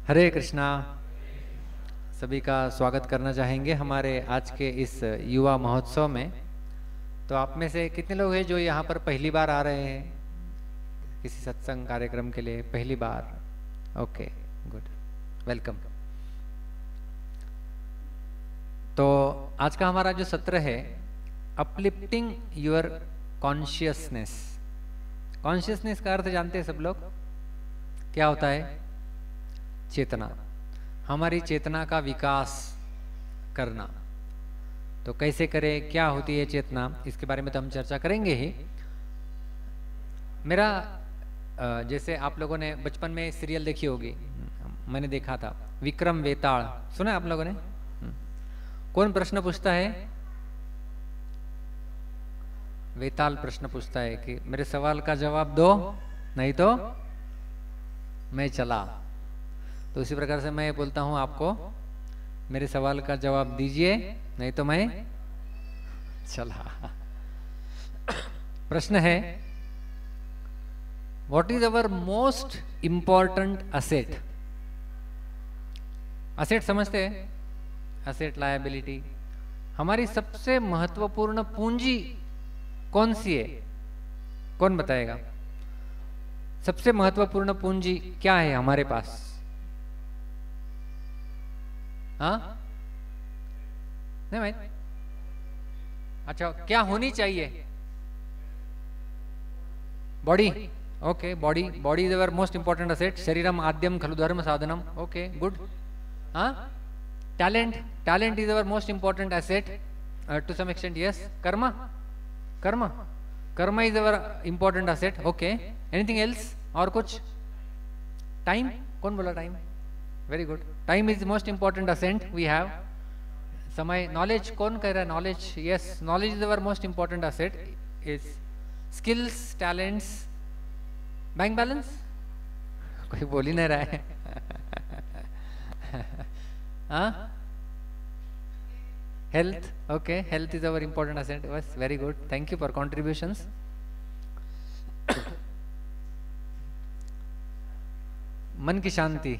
हरे कृष्णा। सभी का स्वागत करना चाहेंगे हमारे आज के इस युवा महोत्सव में। तो आप में से कितने लोग हैं जो यहाँ पर पहली बार आ रहे हैं किसी सत्संग कार्यक्रम के लिए? पहली बार, ओके, गुड, वेलकम। तो आज का हमारा जो सत्र है, अपलिफ्टिंग योर कॉन्शियसनेस। कॉन्शियसनेस का अर्थ जानते हैं सब लोग? क्या होता है? चेतना, हमारी चेतना का विकास करना। तो कैसे करें, क्या होती है चेतना, इसके बारे में तो हम चर्चा करेंगे ही। मेरा जैसे आप लोगों ने बचपन में सीरियल देखी होगी, मैंने देखा था, विक्रम वेताल, सुना है आप लोगों ने? कौन प्रश्न पूछता है? वेताल प्रश्न पूछता है कि मेरे सवाल का जवाब दो, नहीं तो मैं चला। तो उसी प्रकार से मैं बोलता हूं आपको, मेरे सवाल का जवाब दीजिए, नहीं तो मैं चला। प्रश्न है, what is our most important asset? Asset समझते हैं? Asset, liability. हमारी सबसे महत्वपूर्ण पूंजी कौन सी है? कौन बताएगा? सबसे महत्वपूर्ण पूंजी क्या है हमारे पास? हाँ, नहीं भाई, अच्छा, क्या होनी चाहिए? Body, okay, body. Body is our most important asset. शरीरम आद्यम खलु धर्म साधनम, ओके, गुड। हाँ, talent, talent is our most important asset to some extent, yes. Karma, karma, karma is our important asset, okay. Anything else? और कुछ? Time, कौन बोला time? Very good, time is most important asset we have. समय, knowledge, कौन कह रहा है? Knowledge, yes, knowledge is our most important asset. Is skills, talents, bank balance, कोई बोल ही नहीं रहा है। हाँ, health, okay, health is our important asset, बस, very good, thank you for contributions. मन की शांति,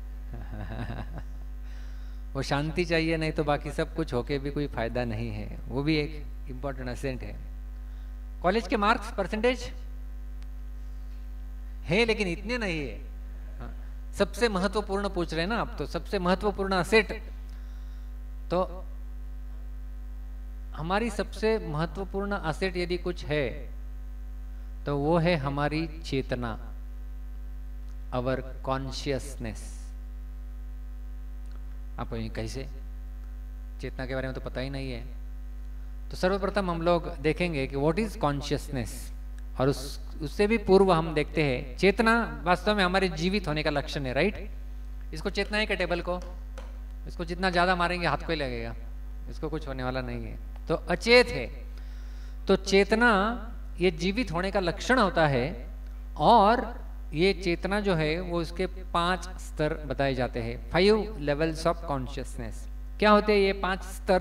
वो शांति चाहिए, नहीं तो बाकी सब कुछ होके भी कोई फायदा नहीं है, वो भी एक इंपॉर्टेंट असेट है। कॉलेज के मार्क्स, परसेंटेज है लेकिन इतने नहीं है। हाँ, सबसे महत्वपूर्ण पूछ रहे हैं ना आप, तो सबसे महत्वपूर्ण असेट, तो हमारी सबसे महत्वपूर्ण असेट यदि कुछ है तो वो है हमारी चेतना, अवर कॉन्शियसनेस। आपको ये कैसे? चेतना के बारे में तो पता ही नहीं है। तो सर्वप्रथम हम लोग देखेंगे कि व्हाट इज कॉन्शियसनेस, और उससे भी पूर्व हम देखते हैं चेतना वास्तव में हमारे जीवित होने का लक्षण है, राइट? इसको चेतना है क्या? टेबल को, इसको जितना ज्यादा मारेंगे हाथ को ही लगेगा, इसको कुछ होने वाला नहीं है, तो अचेत है। तो चेतना ये जीवित होने का लक्षण होता है, और ये चेतना जो है वो इसके 5 स्तर बताए जाते हैं, 5 लेवल्स ऑफ कॉन्शियसनेस। क्या होते हैं ये 5 स्तर?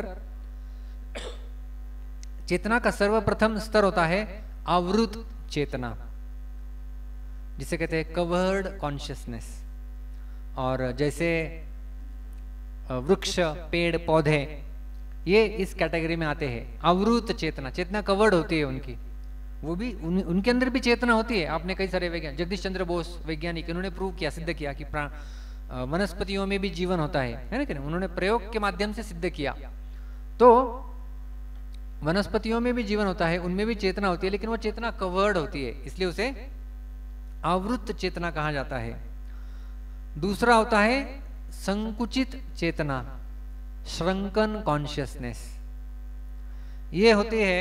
चेतना का सर्वप्रथम स्तर होता है आवृत चेतना, जिसे कहते हैं कवर्ड कॉन्शियसनेस। और जैसे वृक्ष, पेड़, पौधे, ये इस कैटेगरी में आते हैं। आवृत चेतना, चेतना कवर्ड होती है उनकी, वो भी उनके अंदर भी चेतना होती है। आपने कई सारे वैज्ञानिक, जगदीश चंद्र बोस वैज्ञानिक, उन्होंने प्रूव किया, सिद्ध किया कि वनस्पतियों में भी जीवन होता है ना कि नहीं? उन्होंने प्रयोग के माध्यम से सिद्ध किया। तो वनस्पतियों में भी जीवन होता है, उनमें भी चेतना होती है, लेकिन वो चेतना कवर्ड होती है, इसलिए उसे आवृत चेतना कहा जाता है। दूसरा होता है संकुचित चेतना, श्रंकन कॉन्शियसनेस। ये होती है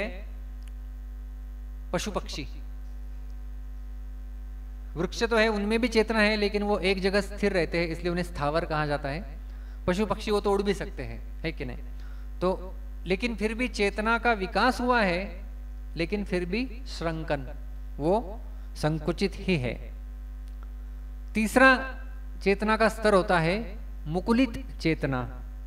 पशु पक्षी। वृक्ष तो है, उनमें भी चेतना है, लेकिन वो एक जगह स्थिर रहते हैं, इसलिए उन्हें स्थावर कहा जाता है। पशु पक्षी वो तो उड़ भी सकते हैं, है कि नहीं? तो लेकिन फिर भी चेतना का विकास हुआ है, लेकिन फिर भी श्रंकन, वो संकुचित ही है। तीसरा चेतना का स्तर होता है मुकुलित चेतना,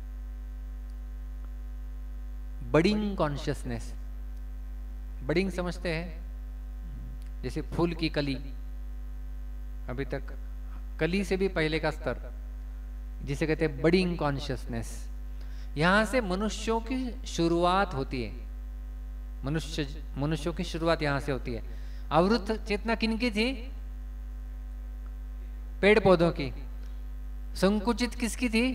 बडिंग कॉन्शियसनेस। बडिंग समझते हैं? जैसे फूल की कली, अभी तक कली से भी पहले का स्तर, जिसे कहते हैं बडिंग कॉन्शियसनेस। यहां से मनुष्यों की शुरुआत होती है। मनुष्यों की शुरुआत यहां से होती है। आवृत्त चेतना किनकी थी? पेड़ पौधों की। संकुचित किसकी थी?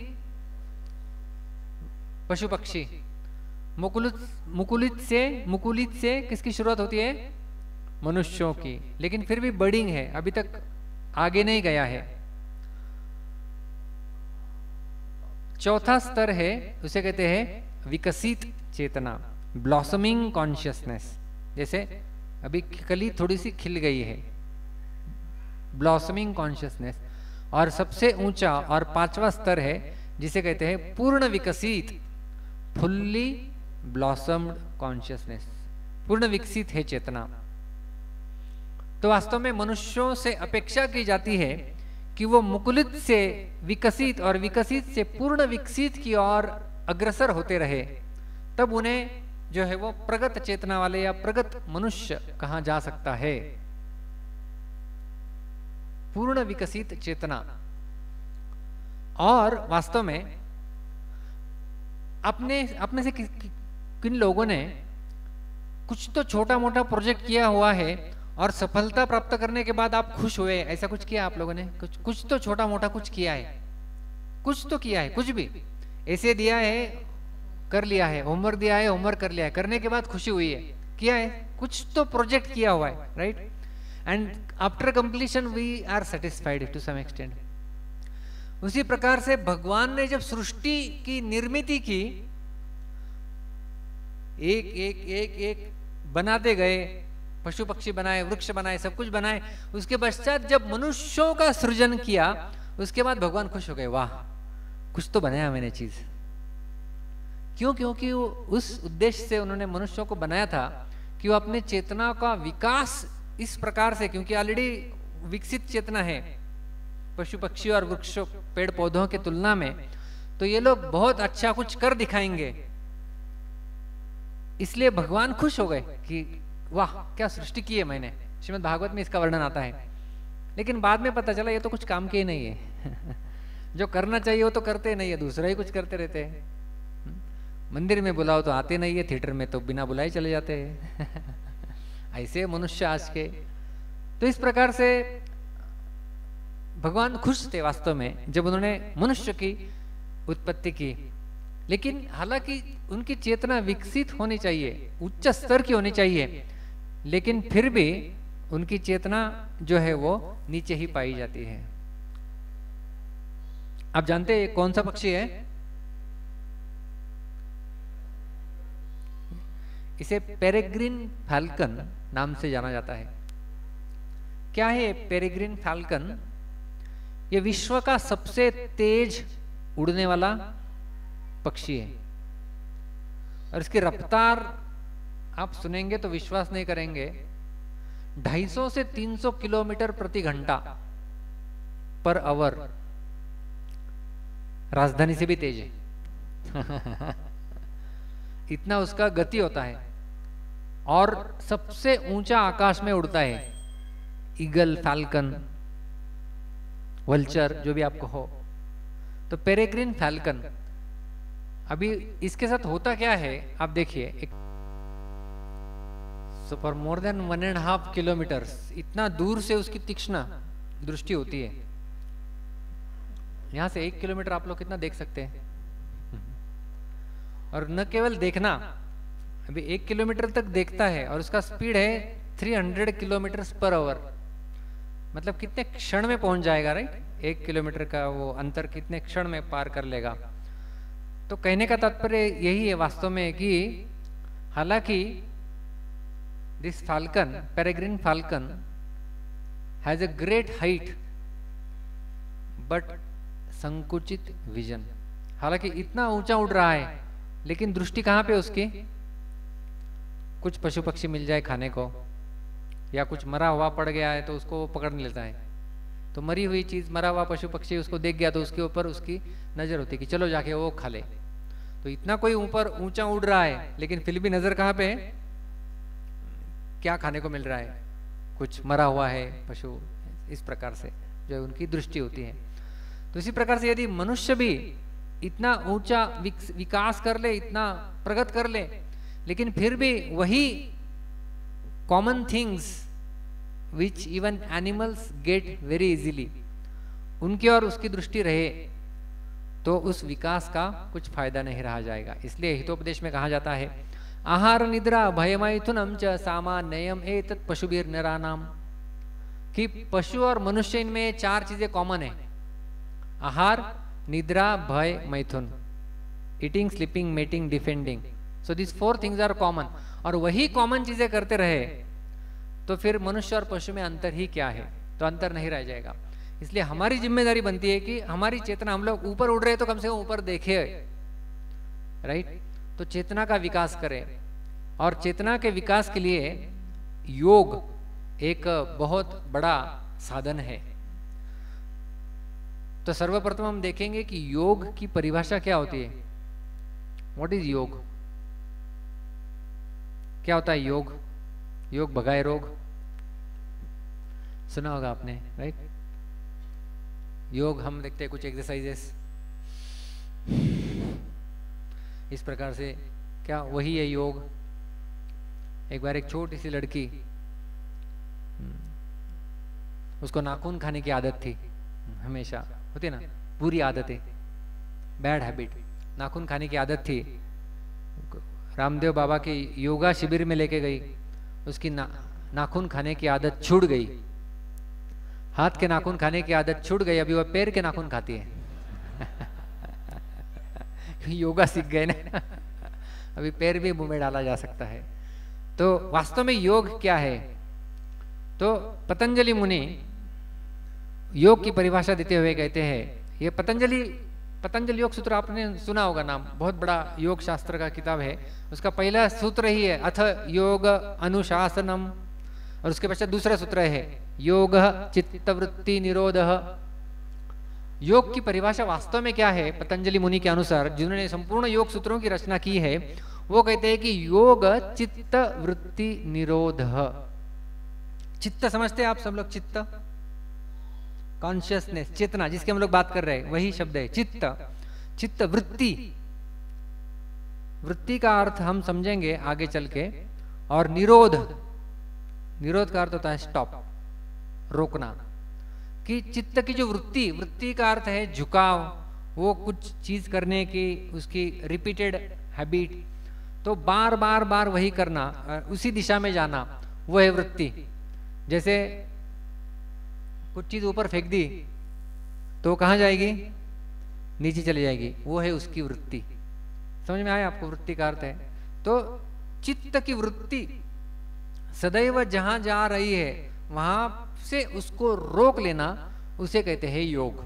पशु पक्षी। मुकुलित से किसकी शुरुआत होती है? मनुष्यों की। लेकिन फिर भी बडिंग है, अभी तक आगे नहीं गया है। चौथा स्तर है, उसे कहते हैं विकसित चेतना, ब्लॉसमिंग कॉन्शियसनेस। जैसे अभी कली थोड़ी सी खिल गई है, ब्लॉसमिंग कॉन्शियसनेस। और सबसे ऊंचा और पांचवा स्तर है जिसे कहते हैं पूर्ण विकसित, फुल्ली ब्लॉसम्ड कॉन्शियसनेस। पूर्ण विकसित है चेतना। तो वास्तव में मनुष्यों से अपेक्षा की जाती है कि वो मुकुलित से विकसित और विकसित से पूर्ण विकसित की ओर अग्रसर होते रहे, तब उन्हें जो है वो प्रगत चेतना वाले या प्रगत मनुष्य कहा जा सकता है। पूर्ण विकसित चेतना। और वास्तव में अपने से किन लोगों ने कुछ तो छोटा मोटा प्रोजेक्ट किया हुआ है और सफलता प्राप्त करने के बाद आप खुश हुए, ऐसा कुछ किया आप लोगों ने? कुछ तो छोटा मोटा कुछ किया है, कुछ तो किया है, कुछ भी ऐसे दिया है, कर लिया है, होमवर्क दिया है, होमवर्क कर लिया है, करने के बाद खुशी हुई है, किया है, कुछ तो प्रोजेक्ट किया हुआ है, right? And after completion we are satisfied to some extent. उसी प्रकार से भगवान ने जब सृष्टि की निर्मिति की, एक एक एक एक बनाते गए, पशु पक्षी बनाए, वृक्ष बनाए, सब कुछ बनाए। उसके पश्चात जब मनुष्यों का सृजन किया, उसके बाद भगवान खुश हो गए, वाह कुछ तो बनाया मैंने चीज। क्यों? क्योंकि वो उस उद्देश्य से उन्होंने मनुष्यों को बनाया था कि वो अपने चेतना का विकास इस प्रकार से, क्योंकि ऑलरेडी विकसित चेतना है पशु पक्षी और वृक्षों पेड़ पौधों के तुलना में, तो ये लोग बहुत अच्छा कुछ कर दिखाएंगे। इसलिए भगवान खुश हो गए कि वाह क्या सृष्टि की है मैंने। श्रीमद् भागवत में इसका वर्णन आता है। लेकिन बाद में पता चला ये तो कुछ काम के ही नहीं है जो करना चाहिए वो तो करते नहीं है, दूसरा ही कुछ करते रहते हैं। मंदिर में बुलाओ तो आते नहीं है, थिएटर में तो बिना बुलाए चले जाते हैं ऐसे मनुष्य आज के। तो इस प्रकार से भगवान खुश थे वास्तव में जब उन्होंने मनुष्य की उत्पत्ति की। लेकिन हालांकि उनकी चेतना विकसित होनी चाहिए, उच्च स्तर की होनी चाहिए, लेकिन फिर भी उनकी चेतना जो है वो नीचे ही पाई जाती है। आप जानते हैं कौन सा पक्षी है? इसे पेरेग्रिन फैल्कन नाम से जाना जाता है। क्या है पेरेग्रिन फैल्कन? ये विश्व का सबसे तेज उड़ने वाला पक्षी है और इसकी रफ्तार आप सुनेंगे तो विश्वास नहीं करेंगे, 250 से 300 किलोमीटर प्रति घंटा पर आवर। राजधानी से भी तेज है इतना उसका गति होता है। और सबसे ऊंचा आकाश में उड़ता है, ईगल, फैल्कन, वल्चर जो भी आपको हो। तो पेरेग्रिन फैल्कन, अभी इसके साथ होता क्या है आप देखिए। So for more than 1.5 kilometre, इतना दूर से उसकी तीक्ष्ण दृष्टि होती है। यहां से 1 किलोमीटर आप लोग कितना देख सकते हैं। और न केवल देखना, अभी 1 किलोमीटर तक देखता है और उसका स्पीड है 300 किलोमीटर पर आवर। मतलब कितने क्षण में पहुंच जाएगा, राइट? 1 किलोमीटर का वो अंतर कितने क्षण में पार कर लेगा। तो कहने का तात्पर्य यही है वास्तव में कि हालांकि this falcon, peregrine falcon, has a great height but संकुचित विजन। हालांकि इतना ऊंचा उड़ रहा है लेकिन दृष्टि कहां पे उसकी? कुछ पशु पक्षी मिल जाए खाने को या कुछ मरा हुआ पड़ गया है तो उसको पकड़ लेता है। तो मरी हुई चीज, मरा हुआ पशु पक्षी उसको देख गया तो उसके ऊपर उसकी नजर होती है कि चलो जाके वो खा ले। तो इतना कोई ऊपर ऊंचा उड़ रहा है लेकिन फिर भी नजर कहां पे है? क्या खाने को मिल रहा है? कुछ मरा हुआ है पशु। इस प्रकार से जो उनकी दृष्टि होती है। तो इसी प्रकार से यदि मनुष्य भी इतना ऊंचा विकास कर ले, इतना प्रगत कर ले, लेकिन फिर भी वही common things which even animals get very easily, उनकी और उसकी दृष्टि रहे, तो उस विकास का कुछ फायदा नहीं रहा जाएगा। इसलिए हितोपदेश में कहा जाता है, आहार निद्रा भयमैथुनम च सामान्यम एतत् पशुभिर नरानाम, कि पशु और मनुष्य इनमें 4 चीजें कॉमन है। आहार, निद्रा, भय, मैथुन, eating, sleeping, mating, defending. So this 4 things are common. और वही कॉमन चीजें करते रहे तो फिर मनुष्य और पशु में अंतर ही क्या है? तो अंतर नहीं रह जाएगा। इसलिए हमारी जिम्मेदारी बनती है कि हमारी चेतना, हम लोग ऊपर उड़ रहे तो कम से कम ऊपर देखे, राइट? तो चेतना का विकास करें, और चेतना के विकास के लिए योग एक बहुत बड़ा साधन है। तो सर्वप्रथम हम देखेंगे कि योग की परिभाषा क्या होती है। व्हाट इज योग? क्या होता है योग? योग भगाए रोग, सुना होगा आपने, राइट? योग हम देखते हैं कुछ एक्सरसाइजेस इस प्रकार से, क्या वही है योग? एक बार एक छोटी सी लड़की, उसको नाखून खाने की आदत थी, हमेशा होती ना, बुरी आदत है, बैड हैबिट, नाखून खाने की आदत थी। रामदेव बाबा के योगा शिविर में लेके गई, उसकी नाखून खाने की आदत छूट गई, हाथ के नाखून खाने की आदत छूट गई, अभी वह पैर के नाखून खाती है। योगा सीख गए ना, अभी पैर भी मुंह में डाला जा सकता है। तो वास्तव में योग क्या है? तो पतंजलि मुनि योग की परिभाषा देते हुए कहते हैं, ये पतंजलि योग सूत्र आपने सुना होगा नाम, बहुत बड़ा योग शास्त्र का किताब है। उसका पहला सूत्र ही है अथ योग अनुशासनम, और उसके पश्चात दूसरा सूत्र है योग चित्तवृत्ति निरोधः। योग की परिभाषा वास्तव में क्या है? पतंजलि मुनि के अनुसार, जिन्होंने संपूर्ण योग सूत्रों की रचना की है, वो कहते हैं कि योग चित्त वृत्ति निरोध। चित्त समझते हैं आप सब लोग? चित्त, कॉन्शियसनेस, चेतना, जिसके हम लोग बात कर रहे हैं, वही शब्द है चित्त। चित्त वृत्ति, वृत्ति का अर्थ हम समझेंगे आगे चल के। और निरोध, निरोध का अर्थ होता है स्टॉप, रोकना। कि चित्त की जो वृत्ति, वृत्ति का अर्थ है झुकाव, वो कुछ चीज करने की उसकी रिपीटेड हैबिट, तो बार बार बार वही करना, उसी दिशा में जाना, वो है वृत्ति। जैसे कुछ चीज ऊपर फेंक दी तो कहाँ जाएगी? नीचे चली जाएगी, वो है उसकी वृत्ति। समझ में आया आपको वृत्ति का अर्थ है? तो चित्त की वृत्ति सदैव जहां जा रही है वहां से उसको रोक लेना, उसे कहते हैं योग।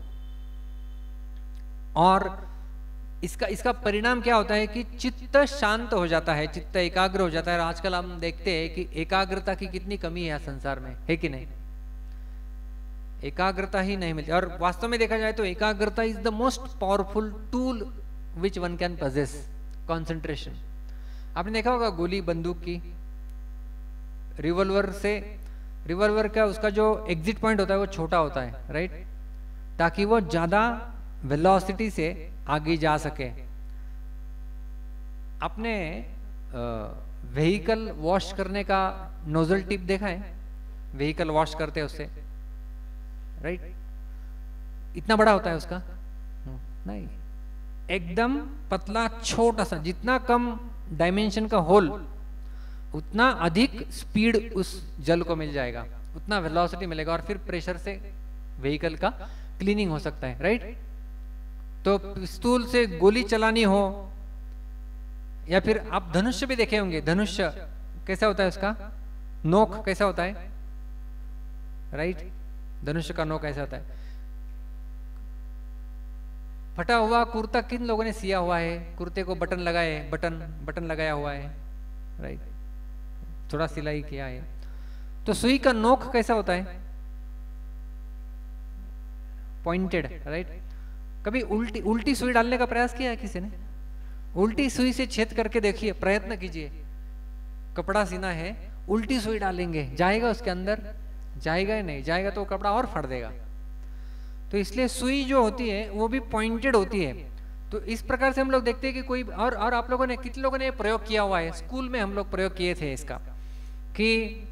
और इसका परिणाम क्या होता है कि चित्त शांत हो जाता है, चित्त एकाग्र हो जाता है। आजकल हम देखते हैं कि एकाग्रता की कितनी कमी है संसार में, है कि नहीं? एकाग्रता ही नहीं मिलती। और वास्तव में देखा जाए तो एकाग्रता is the most powerful tool which one can possess, concentration. आपने देखा होगा गोली बंदूक की, रिवॉल्वर का उसका जो एग्जिट पॉइंट होता है वो छोटा होता है, राइट? ताकि वो ज्यादा वेलोसिटी से आगे जा सके। आपने व्हीकल वॉश करने का नोजल टिप देखा है? व्हीकल वॉश करते हैं उससे, राइट? इतना बड़ा होता है उसका? नहीं, एकदम पतला छोटा सा, जितना कम डायमेंशन का होल उतना अधिक स्पीड उस जल को मिल जाएगा, उतना वेलोसिटी मिलेगा, और फिर प्रेशर से व्हीकल का क्लीनिंग हो सकता है, राइट? तो पिस्तूल से गोली चलानी हो, या फिर आप धनुष्य भी देखे होंगे, धनुष्य कैसा होता है, उसका नोक कैसा होता है, राइट? धनुष्य का नोक कैसा होता है? फटा हुआ कुर्ता किन लोगों ने सिया हुआ है? कुर्ते को बटन लगाए, बटन लगाया हुआ है, राइट? थोड़ा सिलाई किया है। तो सुई का नोक कैसा होता है? Pointed, right? कभी उल्टी सुई डालने का प्रयास किया है किसी ने? उल्टी सुई से छेद करके देखिए, प्रयत्न कीजिए। कपड़ा सीना है, उल्टी सुई डालेंगे, जाएगा उसके अंदर? जाएगा ही नहीं, जाएगा तो कपड़ा और फाड़ देगा। तो इसलिए सुई जो होती है वो भी पॉइंटेड होती है। तो इस प्रकार से हम लोग देखते हैं कि कोई और आप लोगों ने, कितने लोगों ने प्रयोग किया हुआ है, स्कूल में हम लोग प्रयोग किए थे इसका, कि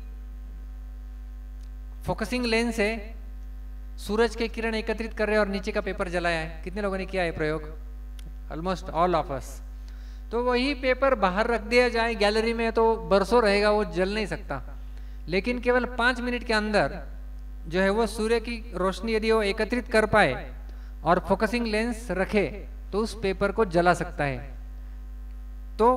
फोकसिंग लेंस है, सूरज के किरण एकत्रित कर रहे हैं और नीचे का पेपर जलाया है। कितने लोगों ने किया है प्रयोग? Almost all of us. तो वही पेपर बाहर रख दिया जाए गैलरी में तो बरसों रहेगा, वो जल नहीं सकता। लेकिन केवल 5 मिनट के अंदर जो है वो सूर्य की रोशनी यदि वो एकत्रित कर पाए और फोकसिंग लेंस रखे तो उस पेपर को जला सकता है। तो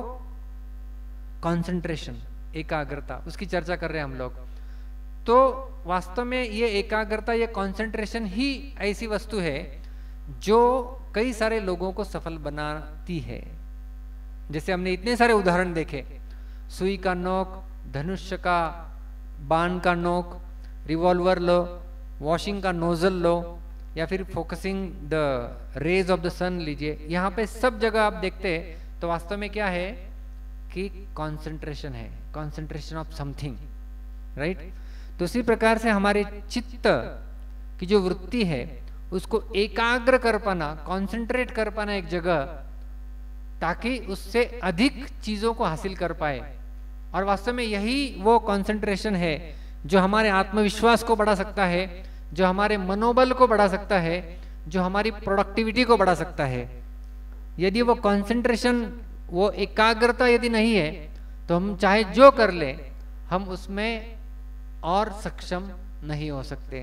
कंसंट्रेशन, एकाग्रता, उसकी चर्चा कर रहे हैं हम लोग। तो वास्तव में ये एकाग्रता, ये कंसंट्रेशन ही ऐसी वस्तु है जो कई सारे लोगों को सफल बनाती है। जैसे हमने इतने सारे उदाहरण देखे, सुई का नोक, धनुष का बाण का नोक, रिवॉल्वर लो, वॉशिंग का नोजल लो, या फिर focusing the rays of the sun लीजिए। यहाँ पे सब जगह आप देखते हैं तो वास्तव में क्या है कि कंसंट्रेशन है, कंसंट्रेशन ऑफ समथिंग, राइट। तो उसी प्रकार से हमारे चित्त की जो वृत्ति है उसको एकाग्र कर पाना, कंसंट्रेट कर पाना एक जगह, ताकि उससे अधिक चीजों को हासिल कर पाए। और वास्तव में यही वो कंसंट्रेशन है जो हमारे आत्मविश्वास को बढ़ा सकता है, जो हमारे मनोबल को बढ़ा सकता है, जो हमारी प्रोडक्टिविटी को बढ़ा सकता है। यदि वो कंसंट्रेशन, वो एकाग्रता यदि नहीं है तो हम चाहे जो कर ले, हम उसमें और सक्षम नहीं हो सकते।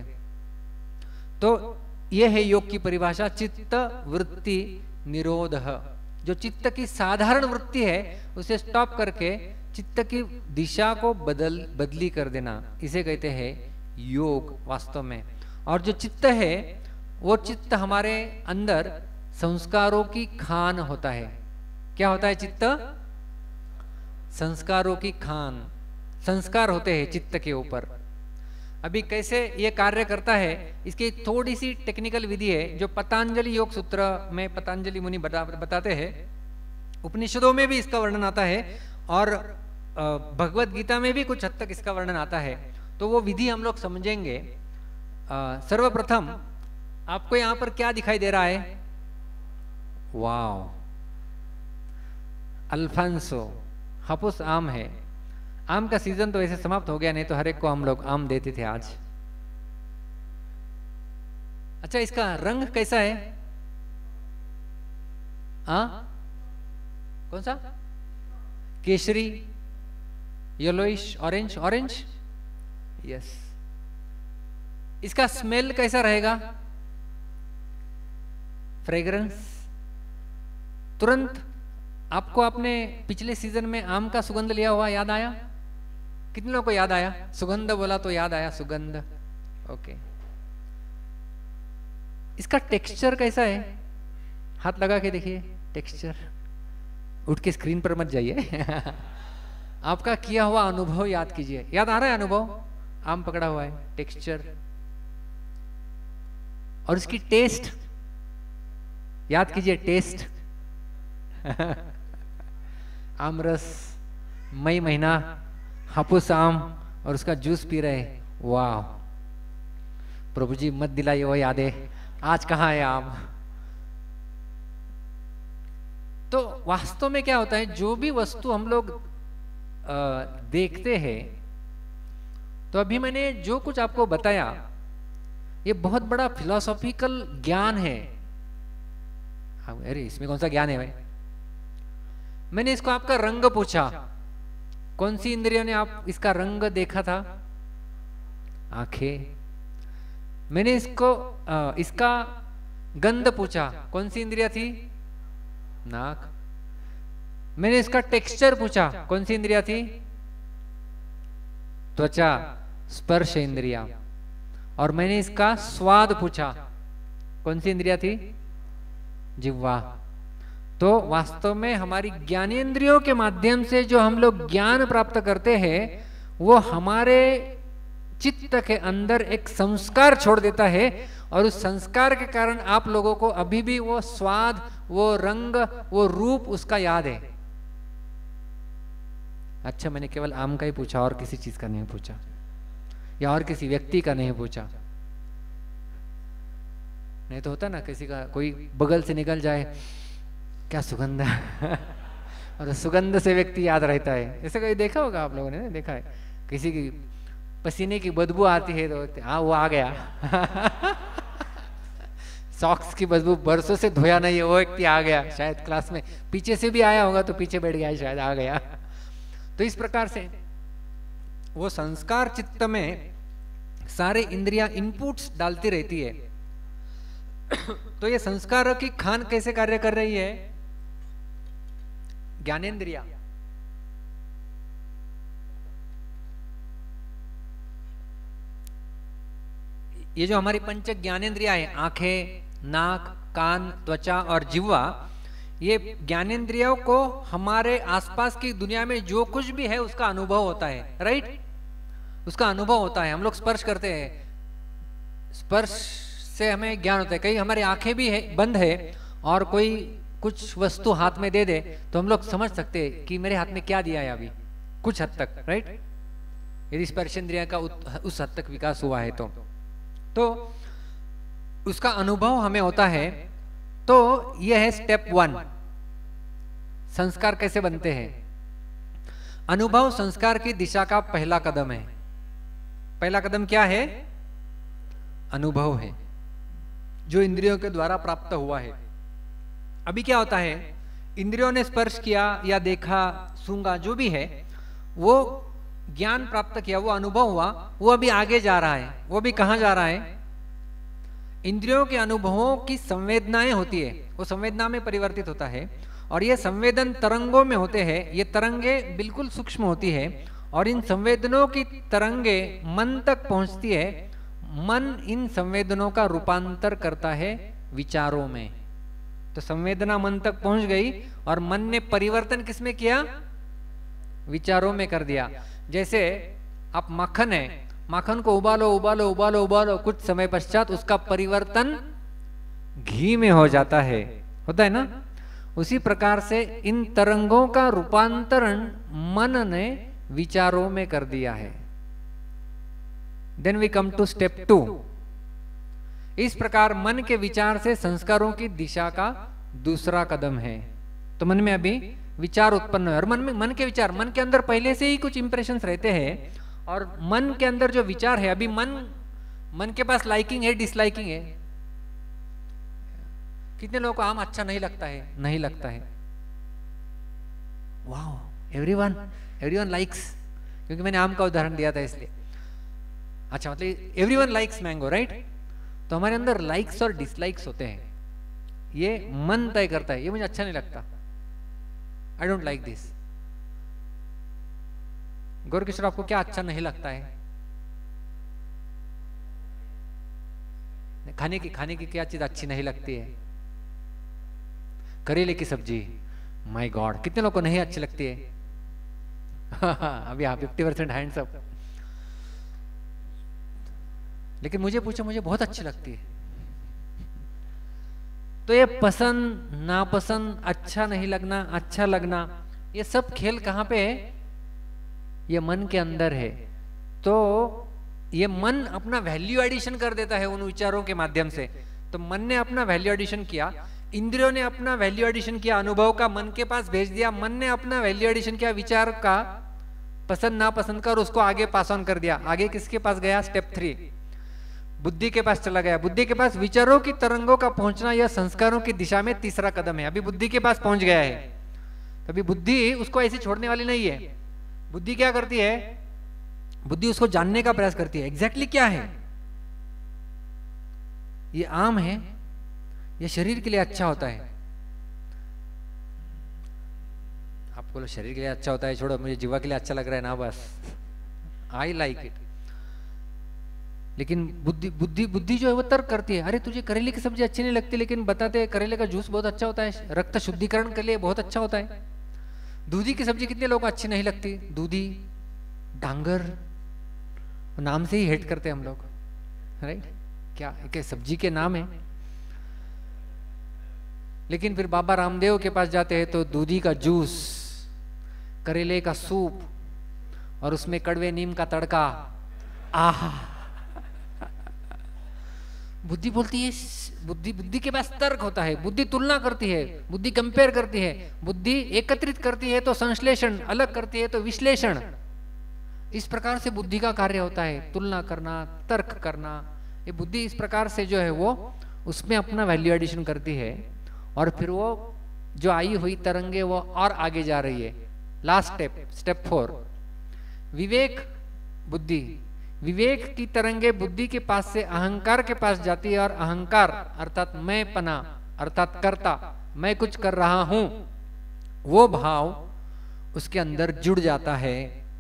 तो यह है योग की परिभाषा, चित्त वृत्ति निरोध। जो चित्त की साधारण वृत्ति है उसे स्टॉप करके चित्त की दिशा को बदली कर देना, इसे कहते हैं योग वास्तव में। और जो चित्त है वो चित्त हमारे अंदर संस्कारों की खान होता है। क्या होता है चित्त? संस्कारों की खान, संस्कार होते हैं चित्त के ऊपर। अभी कैसे ये कार्य करता है इसकी थोड़ी सी टेक्निकल विधि है जो पतंजलि योग सूत्र में पतंजलि मुनि बताते हैं। उपनिषदों में भी इसका वर्णन आता है और भगवत गीता में भी कुछ हद तक इसका वर्णन आता है। तो वो विधि हम लोग समझेंगे। सर्वप्रथम आपको यहां पर क्या दिखाई दे रहा है? वाव, अल्फांसो हापुस आम है। आम का सीजन तो ऐसे समाप्त हो गया, नहीं तो हर एक को हम लोग आम देते थे आज। अच्छा, इसका रंग कैसा है? कौन सा? केसरी, येलोइश, ऑरेंज, ऑरेंज, यस। इसका स्मेल कैसा रहेगा? फ्रेग्रेंस तुरंत आपको अपने पिछले सीजन में आम का सुगंध लिया हुआ याद आया? कितने लोगों को याद आया? सुगंध बोला तो याद आया, सुगंध। ओके, इसका टेक्सचर कैसा है? हाथ लगा के देखिए टेक्सचर, उठ के स्क्रीन पर मत जाइए। आपका किया हुआ अनुभव याद कीजिए। याद आ रहा है अनुभव? आम पकड़ा हुआ है, टेक्सचर, और इसकी टेस्ट याद कीजिए, टेस्ट। आमरस, मई महीना, हापुस आम और उसका जूस पी रहे, वाह। प्रभु जी मत दिलाइए वो यादें, आज कहाँ है आम। तो वास्तव में क्या होता है, जो भी वस्तु हम लोग देखते हैं, तो अभी मैंने जो कुछ आपको बताया ये बहुत बड़ा फिलोसॉफिकल ज्ञान है। अरे इसमें कौन सा ज्ञान है भाई? मैंने इसको आपका रंग पूछा, कौन सी इंद्रियों ने आप इसका रंग देखा था? आंखें। मैंने इसको इसका गंध पूछा, कौन सी इंद्रिया थी? नाक। मैंने इसका टेक्सचर पूछा, कौन सी इंद्रिया थी? त्वचा, स्पर्श इंद्रिया। और मैंने इसका स्वाद पूछा, कौन सी इंद्रिया थी? जिह्वा। तो वास्तव में हमारी ज्ञानेंद्रियों के माध्यम से जो हम लोग ज्ञान प्राप्त करते हैं वो हमारे चित्त के अंदर एक संस्कार छोड़ देता है, और उस संस्कार के कारण आप लोगों को अभी भी वो स्वाद, वो रंग, वो रूप उसका याद है। अच्छा, मैंने केवल आम का ही पूछा और किसी चीज का नहीं पूछा, या और किसी व्यक्ति का नहीं पूछा। नहीं तो होता ना किसी का कोई बगल से निकल जाए, क्या सुगंध है और सुगंध से व्यक्ति याद रहता है। ऐसे कहीं देखा होगा आप लोगों ने, देखा है किसी की पसीने की बदबू आती है तो हाँ वो आ गया सॉक्स की बदबू बरसों से धोया नहीं है, वो व्यक्ति आ गया, शायद क्लास में पीछे से भी आया होगा तो पीछे बैठ गया, शायद आ गया। तो इस प्रकार से वो संस्कार चित्त में सारे इंद्रियां इनपुट्स डालती रहती है। तो ये संस्कारों की खान कैसे कार्य कर रही है? ज्ञानेंद्रिया। ये जो हमारी पंच ज्ञानेंद्रिया है, आंखें, नाक, कान, त्वचा और जिह्वा, ये ज्ञानेंद्रियों को हमारे आसपास की दुनिया में जो कुछ भी है उसका अनुभव होता है, राइट? उसका अनुभव होता है। हम लोग स्पर्श करते हैं, स्पर्श से हमें ज्ञान होता है। कहीं हमारी आंखें भी है बंद है और कोई कुछ वस्तु हाथ में दे दे तो हम लोग समझ सकते हैं कि मेरे हाथ में क्या दिया है अभी, कुछ हद तक, राइट? यदि स्पर्शेंद्रिया का उस हद तक विकास हुआ है तो उसका अनुभव हमें होता है। तो यह है स्टेप 1। संस्कार कैसे बनते हैं? अनुभव संस्कार की दिशा का पहला कदम है। पहला कदम क्या है? अनुभव है, जो इंद्रियों के द्वारा प्राप्त हुआ है। अभी क्या होता है, इंद्रियों ने स्पर्श किया या देखा, सूंघा, जो भी है, वो ज्ञान प्राप्त किया, वो अनुभव हुआ, वो अभी आगे जा रहा है। वो भी कहां जा रहा है? इंद्रियों के अनुभवों की संवेदनाएं होती है, वो संवेदना में परिवर्तित होता है और ये संवेदन तरंगों में होते हैं। ये तरंगे बिल्कुल सूक्ष्म होती है और इन संवेदनों की तरंगे मन तक पहुंचती है। मन इन संवेदनों का रूपांतर करता है विचारों में। तो संवेदना मन तक पहुंच गई और मन ने परिवर्तन किसमें किया? विचारों में कर दिया। जैसे आप माखन है, माखन को उबालो उबालो उबालो उबालो, कुछ समय पश्चात उसका परिवर्तन घी में हो जाता है, होता है ना? उसी प्रकार से इन तरंगों का रूपांतरण मन ने विचारों में कर दिया है। Then we come to step 2। इस प्रकार मन के विचार से संस्कारों की दिशा का दूसरा कदम है। तो मन में अभी विचार उत्पन्न है और मन के विचार, मन के अंदर पहले से ही कुछ इंप्रेशंस रहते हैं और मन के अंदर जो विचार है, अभी मन के पास लाइकिंग है, डिसलाइकिंग है। कितने लोगों को आम अच्छा नहीं लगता है? नहीं लगता है। वाओ, एवरीवन लाइक्स, क्योंकि मैंने आम का उदाहरण दिया था इसलिए। अच्छा, मतलब एवरीवन लाइक्स मैंगो, राइट? तो हमारे अंदर लाइक्स और डिसलाइक्स होते हैं। ये मन तय करता है, ये मुझे अच्छा नहीं लगता, I don't like this. Gaurkishore, आपको क्या अच्छा नहीं लगता है? खाने की क्या चीज अच्छी नहीं लगती है? करेले की सब्जी, माय गॉड, कितने लोगों को नहीं अच्छी लगती है? अभी हाँ, 50% हैंड्स अप। लेकिन मुझे पूछो, मुझे बहुत अच्छी लगती है। तो ये पसंद नापसंद, अच्छा नहीं लगना, अच्छा लगना, ये सब खेल कहां पे है? ये मन के अंदर है। तो ये मन अपना वैल्यू एडिशन कर देता है उन विचारों के माध्यम से। तो मन ने अपना वैल्यू एडिशन किया, इंद्रियों ने अपना वैल्यू एडिशन किया, अनुभव का मन के पास भेज दिया, मन ने अपना वैल्यू एडिशन किया, विचार का पसंद नापसंद का, और उसको आगे पास ऑन कर दिया। आगे किसके पास गया? स्टेप 3, बुद्धि के पास चला गया। बुद्धि के पास विचारों की तरंगों का पहुंचना यह संस्कारों की दिशा में तीसरा कदम है। अभी बुद्धि के पास पहुंच गया है। अभी बुद्धि उसको ऐसे छोड़ने वाली नहीं है। बुद्धि क्या करती है? बुद्धि उसको जानने का प्रयास करती है, एग्जैक्टली क्या है। ये आम है, ये शरीर के लिए अच्छा होता है। आप बोलो शरीर के लिए अच्छा होता है, छोड़ो, मुझे जीवा के लिए अच्छा लग रहा है ना, बस आई लाइक इट। लेकिन बुद्धि जो है वो तर्क करती है, अरे तुझे करेले की सब्जी अच्छी नहीं लगती, लेकिन बताते हैं करेले का जूस बहुत अच्छा होता है, रक्त शुद्धिकरण के लिए बहुत अच्छा होता है। दूधी की सब्जी कितने लोगों को अच्छी नहीं लगती? दूधी, डांगर, नाम से ही हेट करते हैं हम लोग, राइट? क्या सब्जी के नाम है। लेकिन फिर बाबा रामदेव के पास जाते हैं तो दूधी का जूस, करेले का सूप और उसमें कड़वे नीम का तड़का, आहा, बुद्धि बोलती है, बुद्धि बुद्धि के पास तर्क होता है, बुद्धि तुलना करती है, बुद्धि कंपेयर करती है, बुद्धि एकत्रित करती है तो संश्लेषण, अलग करती है तो विश्लेषण। इस प्रकार से बुद्धि का कार्य होता है, तुलना करना, तर्क करना। ये बुद्धि इस प्रकार से जो है वो उसमें अपना वैल्यू एडिशन करती है और फिर वो जो आई हुई तरंगे वो और आगे जा रही है। लास्ट स्टेप, स्टेप 4, विवेक बुद्धि। विवेक की तरंगे बुद्धि के पास से अहंकार के पास जाती है और अहंकार अर्थात मैं पना अर्थात कर्ता, मैं कुछ कर रहा हूं, वो भाव उसके अंदर जुड़ जाता है।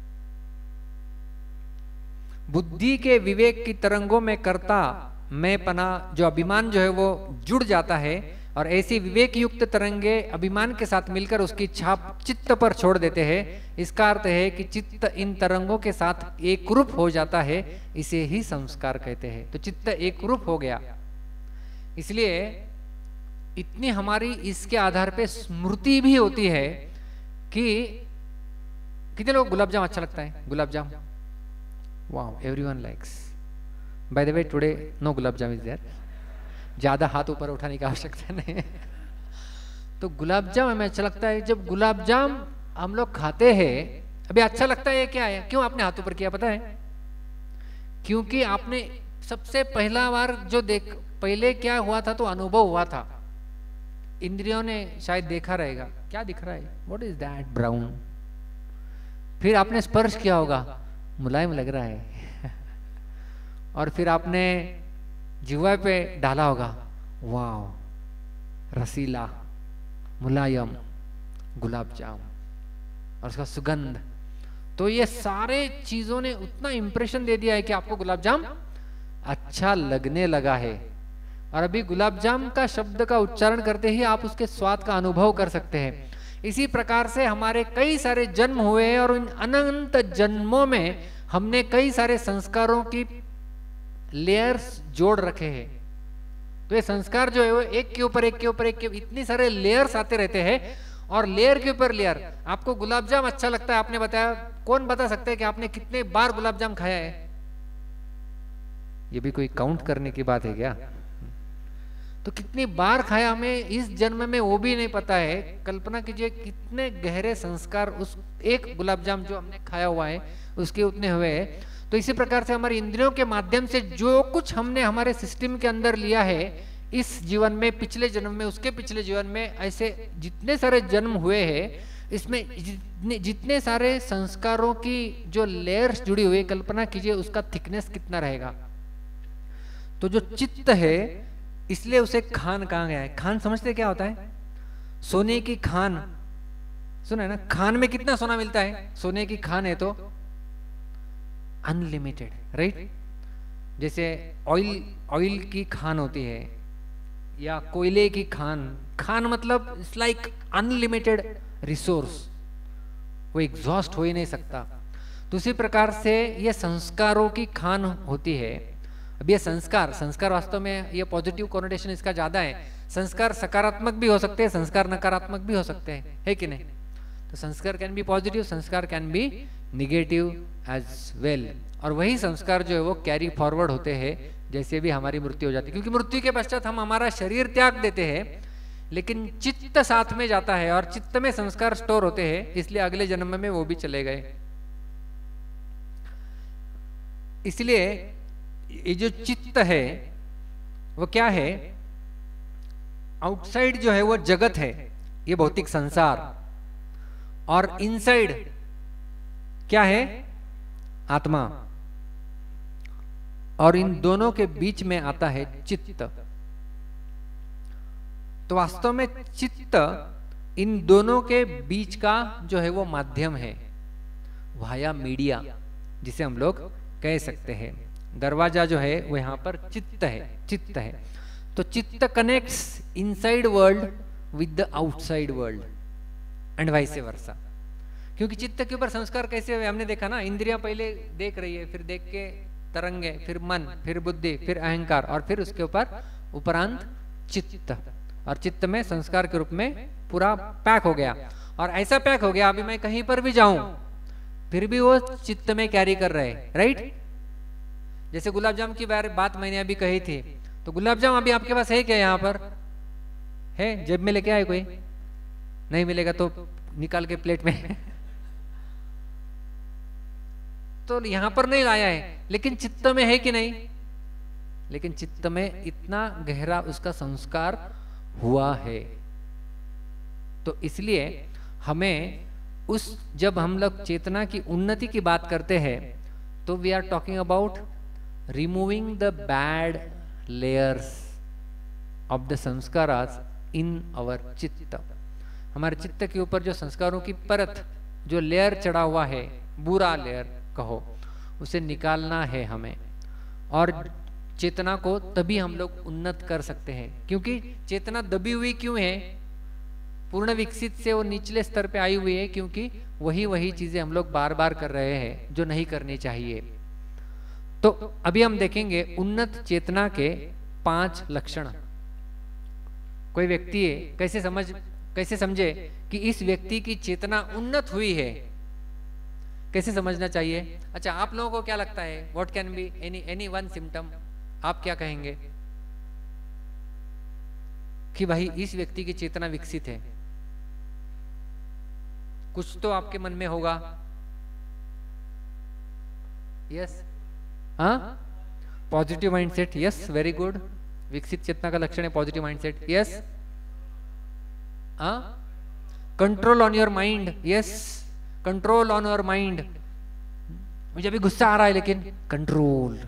बुद्धि के विवेक की तरंगों में कर्ता मैं पना जो अभिमान जो है वो जुड़ जाता है और ऐसी विवेक युक्त तरंगे अभिमान के साथ मिलकर उसकी छाप चित्त पर छोड़ देते हैं। इसका अर्थ है कि चित्त इन तरंगों के साथ एकरूप हो जाता है, इसे ही संस्कार कहते हैं। तो चित्त एकरूप हो गया, इसलिए इतनी हमारी इसके आधार पे स्मृति भी होती है कि कितने लोग गुलाब जाम अच्छा लगता है? Gulab jamun, wow, everyone likes. By the way today no gulab jamun is there, ज्यादा हाथ ऊपर उठाने की आवश्यकता नहीं। तो गुलाब जाम हमें अच्छा लगता है। जब गुलाब जाम हम लोग खाते हैं, अभी अच्छा लगता है क्या है? क्यों आपने हाथ ऊपर किया पता है? क्योंकि आपने सबसे पहला बार जो पहले क्या हुआ था तो अनुभव हुआ था, इंद्रियों ने शायद देखा रहेगा क्या दिख रहा है, व्हाट इज दैट ब्राउन। फिर आपने स्पर्श किया होगा, मुलायम लग रहा है। और फिर आपने जिह्वा पे डाला होगा, वाव, रसीला, मुलायम गुलाब जाम और उसका सुगंध। तो ये सारे चीजों ने उतना इंप्रेशन दे दिया है कि आपको गुलाब जाम अच्छा लगने लगा है। और अभी गुलाब जाम का शब्द का उच्चारण करते ही आप उसके स्वाद का अनुभव कर सकते हैं। इसी प्रकार से हमारे कई सारे जन्म हुए और उन अनंत जन्मों में हमने कई सारे संस्कारों की लेयर्स जोड़ रखे हैं। तो ये संस्कार जो है वो एक के ऊपर एक के ऊपर एक के इतने सारे लेयर्स आते रहते हैं और लेयर के ऊपर लेयर। आपको गुलाब जाम अच्छा लगता है, आपने बताया, कौन बता सकता है कि आपने कितने बार गुलाब जाम खाया है? ये भी कोई काउंट करने की बात है क्या? तो कितनी बार खाया हमें इस जन्म में वो भी नहीं पता है। कल्पना कीजिए कितने गहरे संस्कार उस एक गुलाब जाम जो हमने खाया हुआ है उसके उतने हुए हैं। तो इसी प्रकार से हमारी इंद्रियों के माध्यम से जो कुछ हमने हमारे सिस्टम के अंदर लिया है इस जीवन में, पिछले जन्म में, उसके पिछले जीवन में, ऐसे जितने सारे जन्म हुए हैं, इसमें जितने सारे संस्कारों की जो लेयर्स जुड़ी हुई, कल्पना कीजिए उसका थिकनेस कितना रहेगा। तो जो चित्त है, इसलिए उसे खान कहा गया है। खान समझते क्या होता है? सोने की खान, सुना है ना? खान में कितना सोना मिलता है? सोने की खान है तो अनलिमिटेड, राइट? जैसे ऑयल की खान होती है या कोयले की खान। खान मतलब इट्स लाइक अनलिमिटेड रिसोर्स, वो एग्जॉस्ट हो ही नहीं सकता। तो उसी प्रकार से ये संस्कारों की खान होती है। अब ये संस्कार वास्तव में ये पॉजिटिव कॉनोटेशन इसका ज्यादा है। संस्कार सकारात्मक भी हो सकते हैं, संस्कार नकारात्मक भी हो सकते हैं, है कि नहीं? तो sanskar can be positive, sanskar can be negative as well. और वही संस्कार जो है वो कैरी फॉरवर्ड होते हैं जैसे भी हमारी मृत्यु हो जाती है। क्योंकि मृत्यु के पश्चात हम हमारा शरीर त्याग देते हैं, लेकिन चित्त साथ में जाता है और चित्त में संस्कार स्टोर होते हैं, इसलिए अगले जन्म में वो भी चले गए। इसलिए ये जो चित्त है वो क्या है? आउटसाइड जो है वो जगत है, ये भौतिक संसार, और इनसाइड क्या है? आत्मा। और इन दोनों के बीच में आता है चित्त। तो वास्तव में चित्त इन दोनों के बीच का जो है वो माध्यम है, वाया मीडिया जिसे हम लोग कह सकते हैं। दरवाजा जो है वो यहाँ पर चित्त है। तो chitta connects inside world with the outside world and vice versa. क्योंकि चित्त के ऊपर संस्कार कैसे हुए हमने देखा ना। इंद्रियां पहले देख रही है, फिर देख के तरंगे, फिर मन, फिर बुद्धि, फिर अहंकार, और फिर उसके ऊपर उपरांत चित्त। और चित्त में संस्कार के रूप में पूरा पैक हो गया। और ऐसा पैक हो गया अभी मैं कहीं पर भी जाऊं फिर भी वो चित्त में कैरी कर रहे, राइट? जैसे गुलाब जामुन की बात मैंने अभी कही थी, तो गुलाब जामुन अभी आपके पास है क्या? यहाँ पर है? जेब में लेके आए कोई? नहीं मिलेगा तो निकाल के प्लेट में तो यहाँ पर नहीं लाया है, लेकिन चित्त में है कि नहीं? लेकिन चित्त में इतना गहरा उसका संस्कार हुआ है। तो इसलिए हमें जब हम लोग चेतना की उन्नति की बात करते हैं तो we are talking about removing the bad layers of the sanskaras in our chitta. हमारे चित्त के ऊपर जो संस्कारों की परत, जो लेयर चढ़ा हुआ है, बुरा लेयर कहो, उसे निकालना है हमें। और चेतना को तभी हम लोग उन्नत कर सकते हैं, क्योंकि चेतना दबी हुई क्यों है? पूर्ण विकसित से वो निचले स्तर पे आई हुई है, क्योंकि वही चीजें हम लोग बार बार कर रहे हैं जो नहीं करनी चाहिए। तो अभी हम देखेंगे उन्नत चेतना के 5 लक्षण। कोई व्यक्ति है, कैसे समझे कि इस व्यक्ति की चेतना उन्नत हुई है? कैसे समझना चाहिए? अच्छा, आप लोगों को क्या लगता है? What can be any one symptom? आप क्या कहेंगे कि भाई इस व्यक्ति की चेतना विकसित है? कुछ तो आपके मन में होगा। यस, हाँ, positive mindset. Yes, very good. विकसित चेतना का लक्षण है पॉजिटिव माइंडसेट। यस, हाँ, control on your mind. Yes, control on your mind. मुझे अभी गुस्सा आ रहा है, लेकिन कंट्रोल।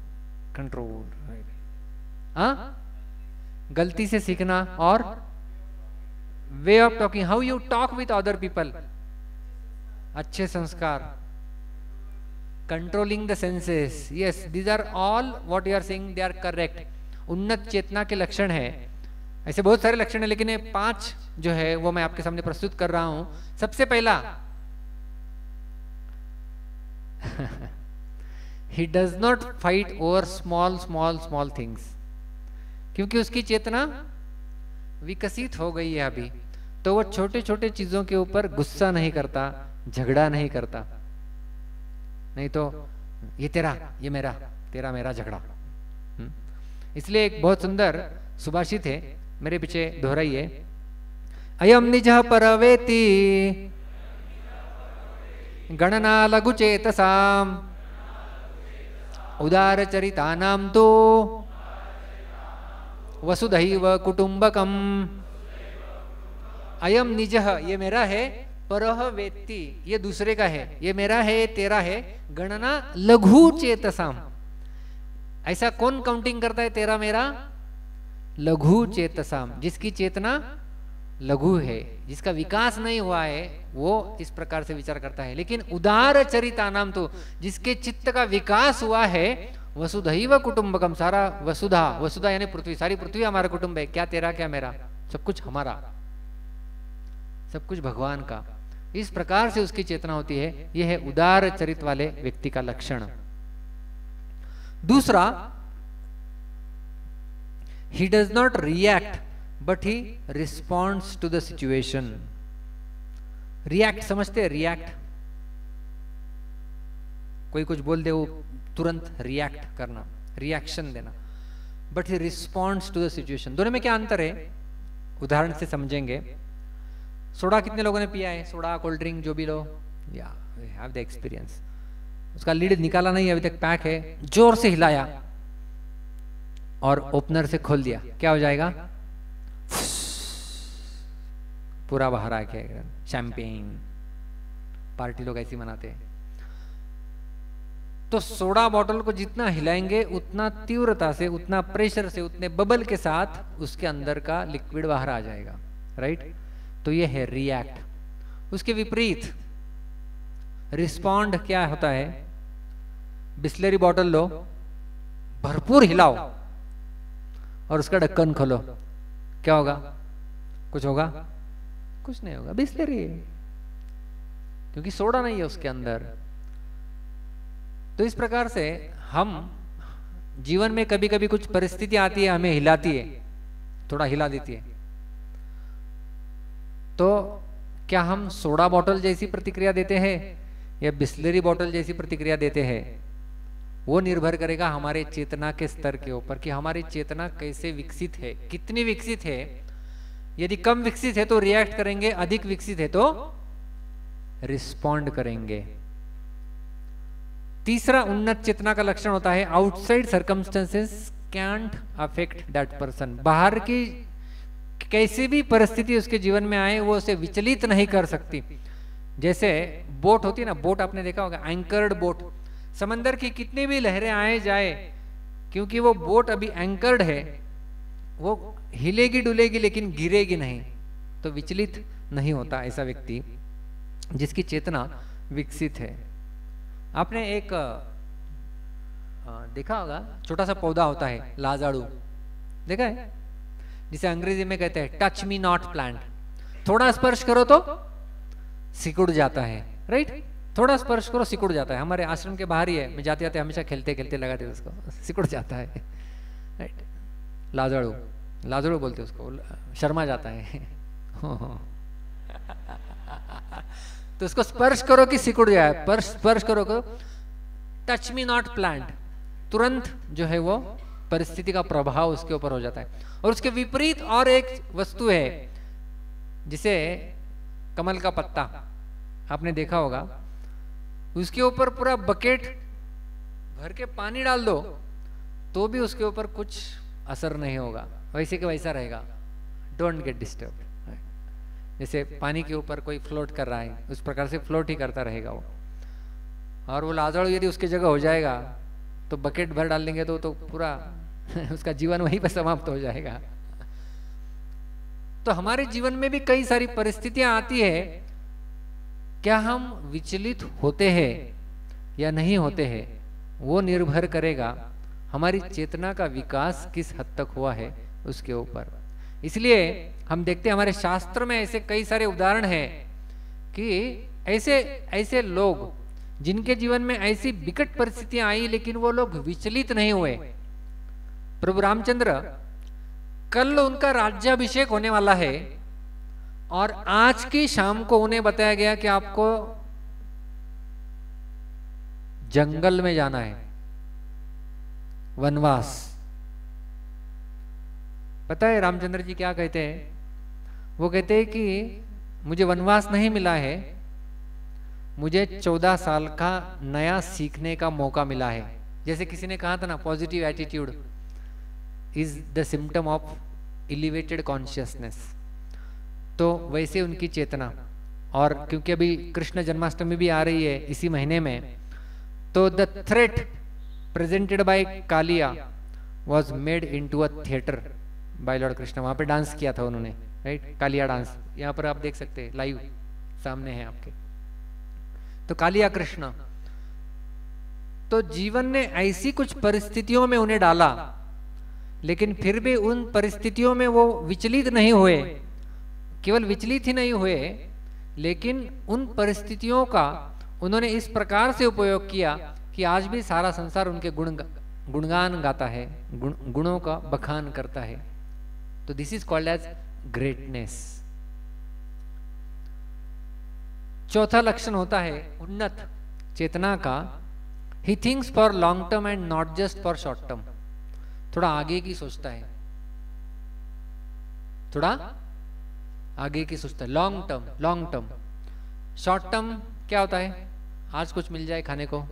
हाँ, गलती से सीखना। और way of talking, how you talk with other people, अच्छे संस्कार। Controlling the senses. Yes, these are all what you are saying, they are correct. उन्नत चेतना के लक्षण है। ऐसे बहुत सारे लक्षण है, लेकिन ये 5 जो है वो मैं आपके सामने प्रस्तुत कर रहा हूं। सबसे पहला, he does not fight over small things, क्योंकि उसकी चेतना विकसित हो गई है अभी, तो वो छोटे छोटे चीजों के ऊपर गुस्सा नहीं करता, झगड़ा नहीं करता। नहीं तो ये तेरा, ये मेरा, तेरा मेरा झगड़ा। इसलिए एक बहुत सुंदर सुभाषित है, मेरे पीछे दोहराइए। अयम निजः परवेति गणना लघु चेतसाम उदार चरितानाम तो वसुधैव कुटुंबकम। अयम निजः, ये मेरा है, परह वेत्ति, ये दूसरे का है, ये मेरा है, ये तेरा है। गणना लघु चेतसाम, ऐसा कौन काउंटिंग करता है तेरा मेरा? लघु चेतसाम, जिसकी चेतना लघु है, जिसका विकास नहीं हुआ है, वो इस प्रकार से विचार करता है। लेकिन उदार चरितानाम तो, जिसके चित्त का विकास हुआ है, वसुधैव कुटुंबकम, सारा वसुधा यानी पृथ्वी, सारी पृथ्वी हमारा कुटुंब है। क्या तेरा क्या मेरा, सब कुछ हमारा, सब कुछ भगवान का। इस प्रकार से उसकी चेतना होती है। यह है उदार चरित वाले व्यक्ति का लक्षण। दूसरा, he does not react but he responds to the situation. React समझते हैं? रिएक्ट, कोई कुछ बोल दे वो तुरंत रिएक्ट करना, रिएक्शन देना। But he responds to the situation. दोनों में क्या अंतर है, उदाहरण से समझेंगे। सोडा कितने लोगों ने पिया है? सोडा, कोल्ड ड्रिंक, जो भी लो, या हैव द एक्सपीरियंस। उसका लीड निकाला नहीं, अभी तक पैक है, जोर से हिलाया और ओपनर से खोल दिया, क्या हो जाएगा? पूरा बाहर आ गया। शैंपेन पार्टी लोग ऐसी मनाते हैं। तो सोडा बॉटल को जितना हिलाएंगे उतना तीव्रता से, उतना प्रेशर से, उतने बबल के साथ उसके अंदर का लिक्विड बाहर आ जाएगा, राइट? तो ये है रिएक्ट। उसके विपरीत रिस्पॉन्ड क्या होता है? बिस्लरी बॉटल लो, भरपूर हिलाओ और उसका ढक्कन खोलो, क्या होगा? कुछ होगा? कुछ नहीं होगा, बिस्लरी है, क्योंकि सोडा नहीं है उसके अंदर। तो इस प्रकार से हम जीवन में कभी कभी कुछ परिस्थिति आती है, हमें हिलाती है, थोड़ा हिला देती है। तो क्या हम सोडा बॉटल जैसी प्रतिक्रिया देते हैं या बिस्लरी बॉटल जैसी प्रतिक्रिया देते हैं? वो निर्भर करेगा हमारे चेतना के स्तर के ऊपर कि हमारी चेतना कैसे विकसित है, कितनी विकसित है। यदि कम विकसित है तो रिएक्ट करेंगे, अधिक विकसित है तो रिस्पॉन्ड करेंगे। तीसरा उन्नत चेतना का लक्षण होता है outside circumstances can't affect that person. बाहर की कैसी भी परिस्थिति उसके जीवन में आए वो उसे विचलित नहीं कर सकती। जैसे बोट होती है ना, बोट आपने देखा होगा, एंकर्ड बोट, समंदर की कितनी भी लहरें आए जाए, क्योंकि वो बोट अभी एंकर्ड है, वो हिलेगी डुलेगी लेकिन गिरेगी नहीं, तो विचलित नहीं होता ऐसा व्यक्ति जिसकी चेतना विकसित है। आपने एक देखा होगा, छोटा सा पौधा होता है लाजाड़ू, देखा है, जिसे अंग्रेजी में कहते हैं टच मी नॉट प्लांट। थोड़ा स्पर्श करो तो सिकुड़ जाता है, राइट, थोड़ा स्पर्श करो सिकुड़ जाता है। हमारे आश्रम के बाहर ही है, मैं जाते जाते हमेशा खेलते खेलते लगाते उसको, सिकुड़ जाता है, राइट। लाजाड़ू, लाजाड़ू बोलते उसको, शर्मा जाता है तो उसको स्पर्श करो कि सिकुड़ जाए, स्पर्श करो टच मी नॉट प्लांट, तुरंत जो है वो परिस्थिति का प्रभाव उसके ऊपर हो जाता है। और उसके विपरीत और एक वस्तु है जिसे कमल का पत्ता, आपने देखा होगा, उसके ऊपर पूरा बकेट भर के पानी डाल दो तो भी उसके ऊपर कुछ असर नहीं होगा, वैसे के वैसा रहेगा, डोंट गेट डिस्टर्ब। जैसे पानी के ऊपर कोई फ्लोट कर रहा है उस प्रकार से फ्लोट ही करता रहेगा वो। और वो लाजाड़ू यदि उसकी जगह हो जाएगा तो बकेट भर डाल देंगे तो पूरा उसका जीवन वहीं पर समाप्त हो जाएगा। तो हमारे जीवन में भी कई सारी परिस्थितियां आती है, क्या हम विचलित होते हैं या नहीं होते हैं वो निर्भर करेगा हमारी चेतना का विकास किस हद तक हुआ है उसके ऊपर। इसलिए हम देखते हैं हमारे शास्त्र में ऐसे कई सारे उदाहरण हैं कि ऐसे ऐसे लोग जिनके जीवन में ऐसी विकट परिस्थितियां आई लेकिन वो लोग विचलित नहीं हुए। प्रभु रामचंद्र, कल उनका राज्याभिषेक होने वाला है और आज की शाम को उन्हें बताया गया कि आपको जंगल में जाना है, वनवास। पता है रामचंद्र जी क्या कहते हैं? वो कहते हैं कि मुझे वनवास नहीं मिला है, मुझे 14 साल का नया सीखने का मौका मिला है। जैसे किसी ने कहा था ना, positive attitude is the symptom of elevated consciousness, तो वैसे उनकी चेतना। और क्योंकि अभी कृष्ण जन्माष्टमी भी आ रही है इसी महीने में, तो the threat presented by Kaliya was made into a theatre by lord Krishna. वहां पे डांस किया था उन्होंने, राइट, कालिया डांस। यहाँ पर आप देख सकते हैं, लाइव सामने है आपके। तो कालिया कृष्ण, तो जीवन ने ऐसी कुछ परिस्थितियों में उन्हें डाला, लेकिन फिर भी उन परिस्थितियों में वो विचलित नहीं हुए। केवल विचलित ही नहीं हुए, लेकिन उन परिस्थितियों का उन्होंने इस प्रकार से उपयोग किया कि आज भी सारा संसार उनके गुणगान गाता है, गुणों का बखान करता है। तो this is called as greatness. चौथा लक्षण होता है उन्नत चेतना का, he thinks for long term and not just for short term. थोड़ा आगे की सोचता है, थोड़ा आगे की सोचता है। Long term, long term. Short term क्या होता है? आज कुछ मिल जाए खाने को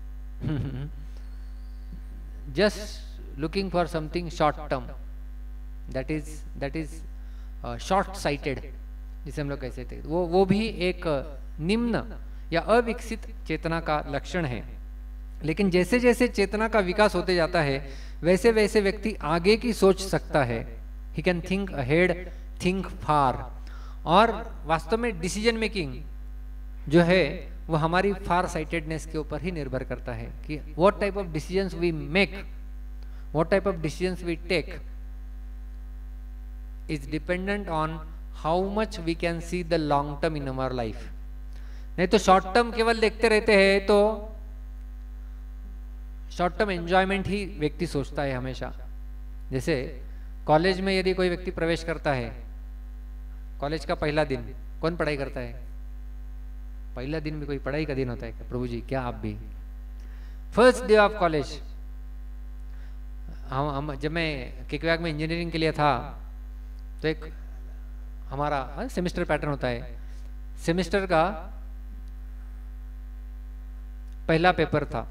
just looking for something short term, that is short sighted, जिसे हम लोग कह सकते हैं। वो भी एक निम्न या अविकसित चेतना का लक्षण है। लेकिन जैसे जैसे चेतना का विकास होते जाता है वैसे वैसे व्यक्ति आगे की सोच सकता है। He can think ahead, think far. और वास्तव में डिसीजन मेकिंग जो है वो हमारी फार साइटेडनेस के ऊपर ही निर्भर करता है कि what type of decisions we make, what type of decisions we take is dependent on how much we can see the long term in our life. नहीं तो शॉर्ट टर्म केवल देखते रहते हैं तो शॉर्ट टर्म एंजॉयमेंट ही व्यक्ति सोचता है हमेशा। जैसे कॉलेज में यदि कोई व्यक्ति प्रवेश करता है, कॉलेज का पहला दिन कौन पढ़ाई करता है? पहला दिन भी कोई पढ़ाई का दिन होता है क्या? प्रभु जी क्या आप भी? फर्स्ट डे ऑफ कॉलेज, हम जब मैं किकवैक में इंजीनियरिंग के लिए था तो एक हमारा सेमेस्टर पैटर्न होता है, सेमेस्टर का पहला पेपर था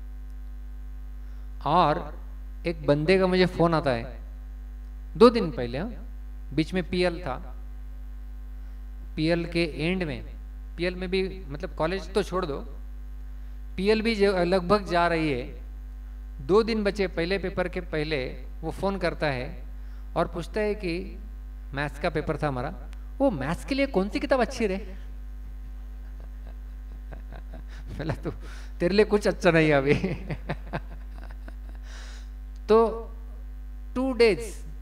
और एक बंदे का मुझे फोन आता है 2 दिन पहले, बीच में पीएल था, पीएल के एंड में, पीएल में भी मतलब कॉलेज तो छोड़ दो, पीएल भी लगभग जा रही है, 2 दिन बचे पहले पेपर के पहले, वो फोन करता है और पूछता है कि मैथ्स का पेपर था हमारा, वो मैथ्स के लिए कौन सी किताब अच्छी रहे? पहला तो तेरे लिए कुछ अच्छा नहीं है अभी। तो 2 डेज,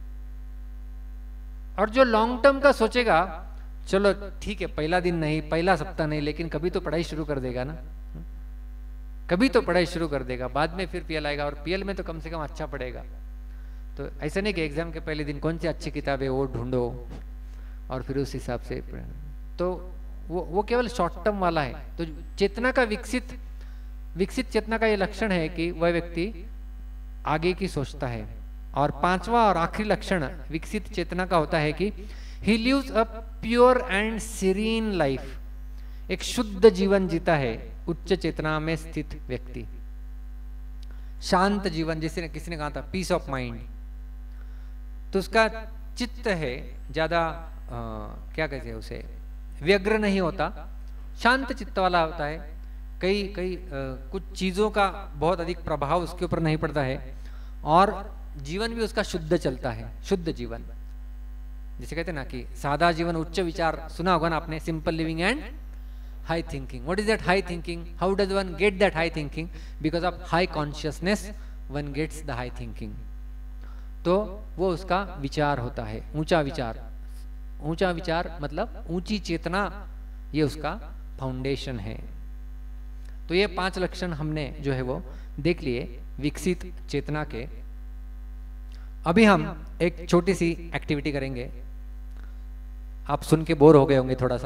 और जो लॉन्ग टर्म का सोचेगा चलो ठीक है, पहला दिन नहीं, पहला सप्ताह नहीं, लेकिन कभी तो पढ़ाई शुरू कर देगा ना, कभी तो पढ़ाई शुरू कर देगा, बाद में फिर पीएल आएगा और पीएल में तो कम से कम अच्छा पढ़ेगा। तो ऐसा नहीं कि एग्जाम के पहले दिन कौन सी अच्छी किताब है वो ढूंढो और फिर उस हिसाब से, तो वो केवल शॉर्ट टर्म वाला है। तो चेतना का विकसित चेतना का ये लक्षण है कि वह व्यक्ति आगे की सोचता है। और 5वां और आखिरी लक्षण विकसित चेतना का होता है कि he lives a pure and serene life, एक शुद्ध जीवन जीता है उच्च चेतना में स्थित व्यक्ति। शांत जीवन, जैसे किसी ने कहा था पीस ऑफ माइंड, तो उसका चित्त है ज्यादा क्या कहते हैं उसे, व्यग्र नहीं होता, शांत चित्त वाला होता है। कई कुछ चीजों का बहुत अधिक प्रभाव उसके ऊपर नहीं पड़ता है और जीवन भी उसका शुद्ध चलता है, शुद्ध जीवन। जैसे कहते हैं ना कि सादा जीवन उच्च विचार, सुना होगा ना आपने, simple living and high thinking. What is that high thinking? How does one get that high thinking? Because of high consciousness one gets the high thinking. तो वो उसका विचार होता है, ऊंचा विचार। ऊंचा विचार मतलब ऊंची चेतना, ये उसका फाउंडेशन है। तो ये 5 लक्षण हमने जो है वो देख लिए विकसित चेतना के। अभी हम एक छोटी सी एक्टिविटी करेंगे, आप सुन के बोर हो गए होंगे थोड़ा सा।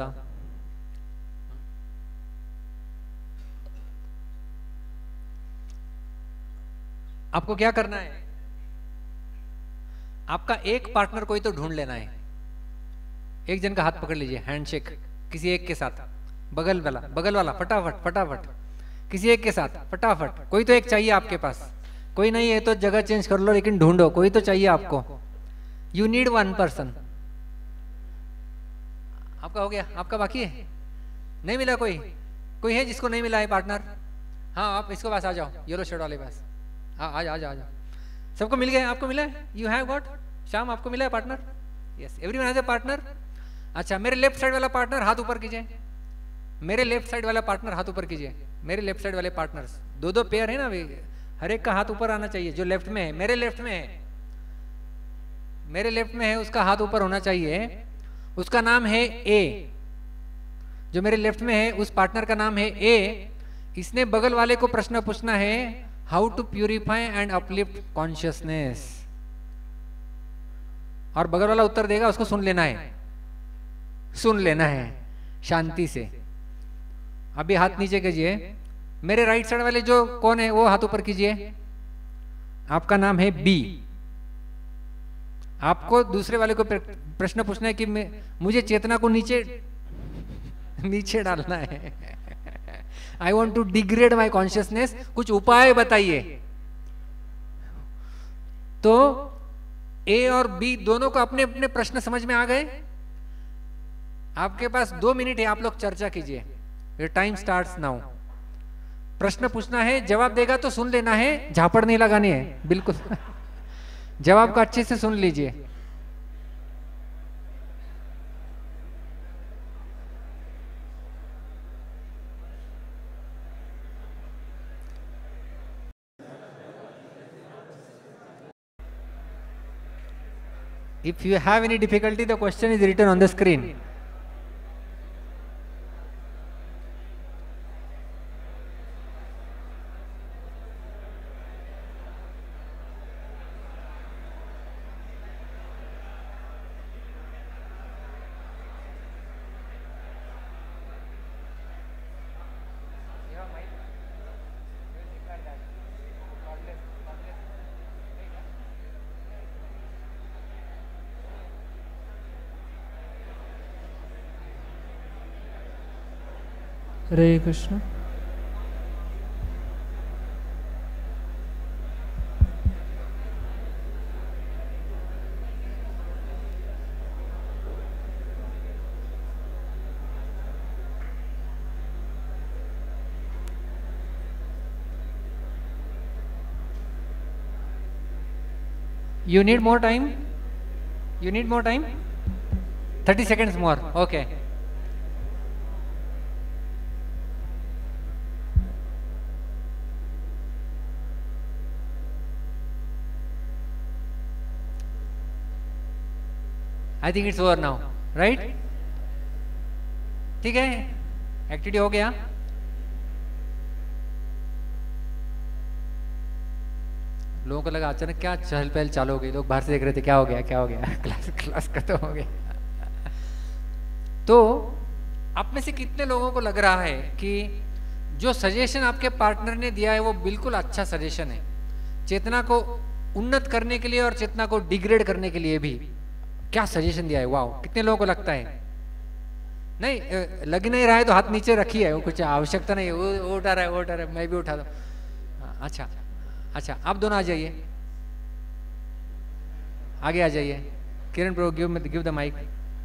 आपको क्या करना है, आपका एक पार्टनर कोई तो ढूंढ लेना है। एक जन का हाथ पकड़ लीजिए, हैंडशेक किसी एक के साथ, बगल वाला फटाफट किसी एक के साथ फटाफट। कोई तो एक चाहिए आपके पास, कोई नहीं है तो जगह चेंज कर लो, लेकिन ढूंढो, कोई तो चाहिए आपको। You need 1 person. आपका हो गया, आपका बाकी है? नहीं मिला कोई है जिसको नहीं मिला है पार्टनर? हाँ, आप इसको पास आ जाओ, येलो शर्ट वाले पास। हाँ, आ जाओ। सबको मिल गया? आपको मिला है? You have got? श्याम, आपको मिला है partner? Yes, everyone has a partner. अच्छा, मेरे लेफ्ट साइड वाला पार्टनर हाथ ऊपर कीजिए। मेरे लेफ्ट साइड वाला पार्टनर हाथ ऊपर कीजिए। मेरे लेफ्ट साइड वाले पार्टनर्स, 2 पेयर है ना, हर एक का हाथ ऊपर आना चाहिए। जो लेफ्ट में है, मेरे लेफ्ट में है उसका हाथ ऊपर होना चाहिए। उसका नाम है ए। जो मेरे लेफ्ट में है उस पार्टनर का नाम है ए। इसने बगल वाले को प्रश्न पूछना है, how to purify and uplift consciousness, और बगल वाला उत्तर देगा, उसको सुन लेना है शांति से। अभी हाथ नीचे कीजिए। मेरे राइट साइड वाले जो कौन है वो हाथ ऊपर कीजिए। आपका नाम है बी। आपको दूसरे वाले को प्रश्न पूछना है कि मुझे चेतना को नीचे डालना है। I want to degrade my consciousness, कुछ उपाय बताइए। तो ए और बी दोनों को अपने अपने प्रश्न समझ में आ गए। आपके पास 2 मिनट है, आप लोग चर्चा कीजिए। Your time starts now. प्रश्न पूछना है, जवाब देगा तो सुन लेना है, झापड़ नहीं लगानी है बिल्कुल। जवाब का अच्छे से सुन लीजिए। If you have any difficulty, the question is written on the screen. Hare Krishna. You need more time? You need more time? 30 seconds more. Okay. I think it's over now, right? ठीक है, एक्टिविटी हो गया। लोगों को लगा अचानक क्या चहल पहल चालू हो गई, लोग बाहर से देख रहे थे क्या हो गया क्या हो गया, क्लास खत्म हो गया। तो आप में से कितने लोगों को लग रहा है कि जो सजेशन आपके पार्टनर ने दिया है वो बिल्कुल अच्छा सजेशन है, चेतना को उन्नत करने के लिए और चेतना को डिग्रेड करने के लिए भी क्या सजेशन दिया है? वाह, कितने लोगों को लगता है? नहीं लग नहीं रहा है तो हाथ नीचे रखिए, वो कुछ आवश्यकता नहीं है, वो उठा रहा है वो उठा रहा है, मैं भी उठा दूं। अच्छा अच्छा, आप दोनों आ जाइए, आगे आ जाइए। किरण प्रो गिव द माइक।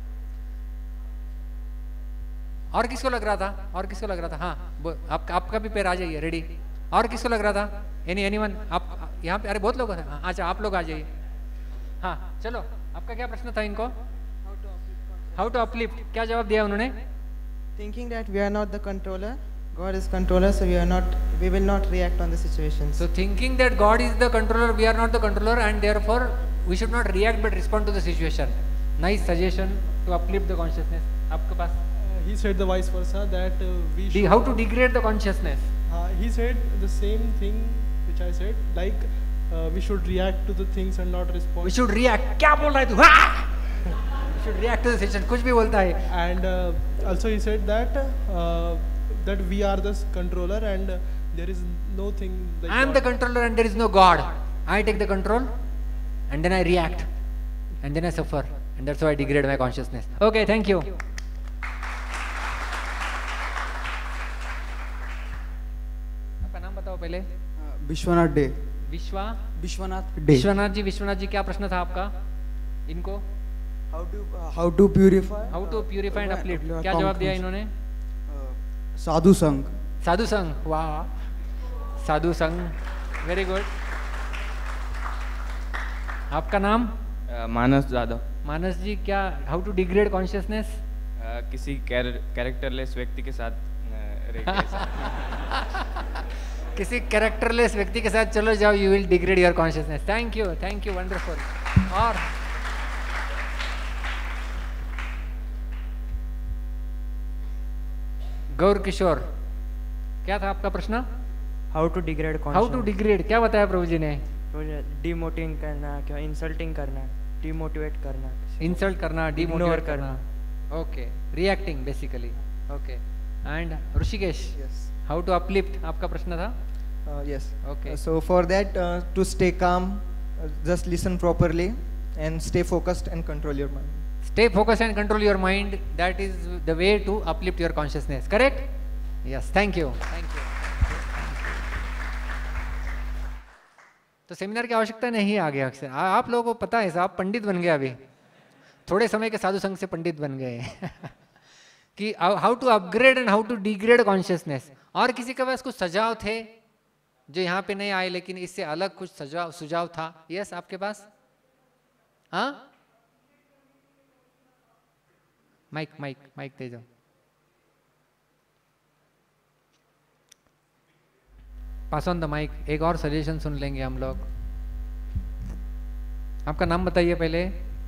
और किसको लग रहा था? और किसको लग रहा था? हाँ आपका भी पैर आ जाइए, रेडी। और किसको लग रहा था? एनीवन? आप यहाँ पे, अरे बहुत लोग हैं। अच्छा आप लोग आ जाइए। हाँ चलो, आपका क्या प्रश्न था इनको? हाउ टू अपलिफ्ट, क्या जवाब दिया उन्होंने? Thinking that we are not the controller, God is controller, so we will not react on the situations. So thinking that God is the controller, we are not the controller, and therefore we should not react but respond to the situation. Nice suggestion to uplift the consciousness. आपके पास? He said the vice versa, that we should. How to degrade the consciousness? He said the same thing which I said, like we should react to the things and not respond. We should react. क्या बोल रहा है तू? हाँ! We should react to the situation. कुछ भी बोलता है. And also he said that that we are the controller and there is no thing. Like I am the controller and there is no God. I take the control and then I react and then I suffer and that's why I degrade my consciousness. Okay, thank you. आपका नाम बताओ पहले। विश्वनाथ डे। विश्वनाथ डे। विश्वनाथ जी क्या प्रश्न था आपका इनको? How to purify and uplift, क्या जवाब दिया इन्होंने? साधु संघ। साधु संघ, वाह, साधु संघ, वेरी गुड। आपका नाम? मानस जादव। मानस जी, क्या हाउ टू डिग्रेड कॉन्शियसनेस? किसी कैरेक्टरलेस व्यक्ति के साथ किसी कैरेक्टरलेस व्यक्ति के साथ चलो जाओ, you will degrade your consciousness. Thank you, wonderful. और गौर किशोर, क्या था आपका प्रश्न? How to degrade how to degrade, क्या बताया प्रभु जी ने? डिमोटिवेट करना, क्या इंसल्टिंग करना, डिमोटिवेट करना, इंसल्ट करना, डिमोटिवेट करना। Okay, reacting basically. Okay, and Rishikesh, how to uplift, आपका प्रश्न था? Yes. Okay. So for that, to stay calm, just listen properly and stay focused and control your mind. Stay focused and control your mind. That is the way to uplift your consciousness. Correct? Yes. Thank you. तो seminar की आवश्यकता नहीं है आगे। अक्सर आप लोगों को पता है, आप पंडित बन गए, अभी थोड़े समय के साधु संघ से पंडित बन गए कि how to upgrade and how to degrade consciousness. और किसी के पास कुछ सुझाव थे जो यहाँ पे नहीं आए, लेकिन इससे अलग कुछ सुझाव था? यस, आपके पास? हाँ, माइक दे जाओ। Pass on the mic. एक और सजेशन सुन लेंगे हम लोग। आपका नाम बताइए पहले।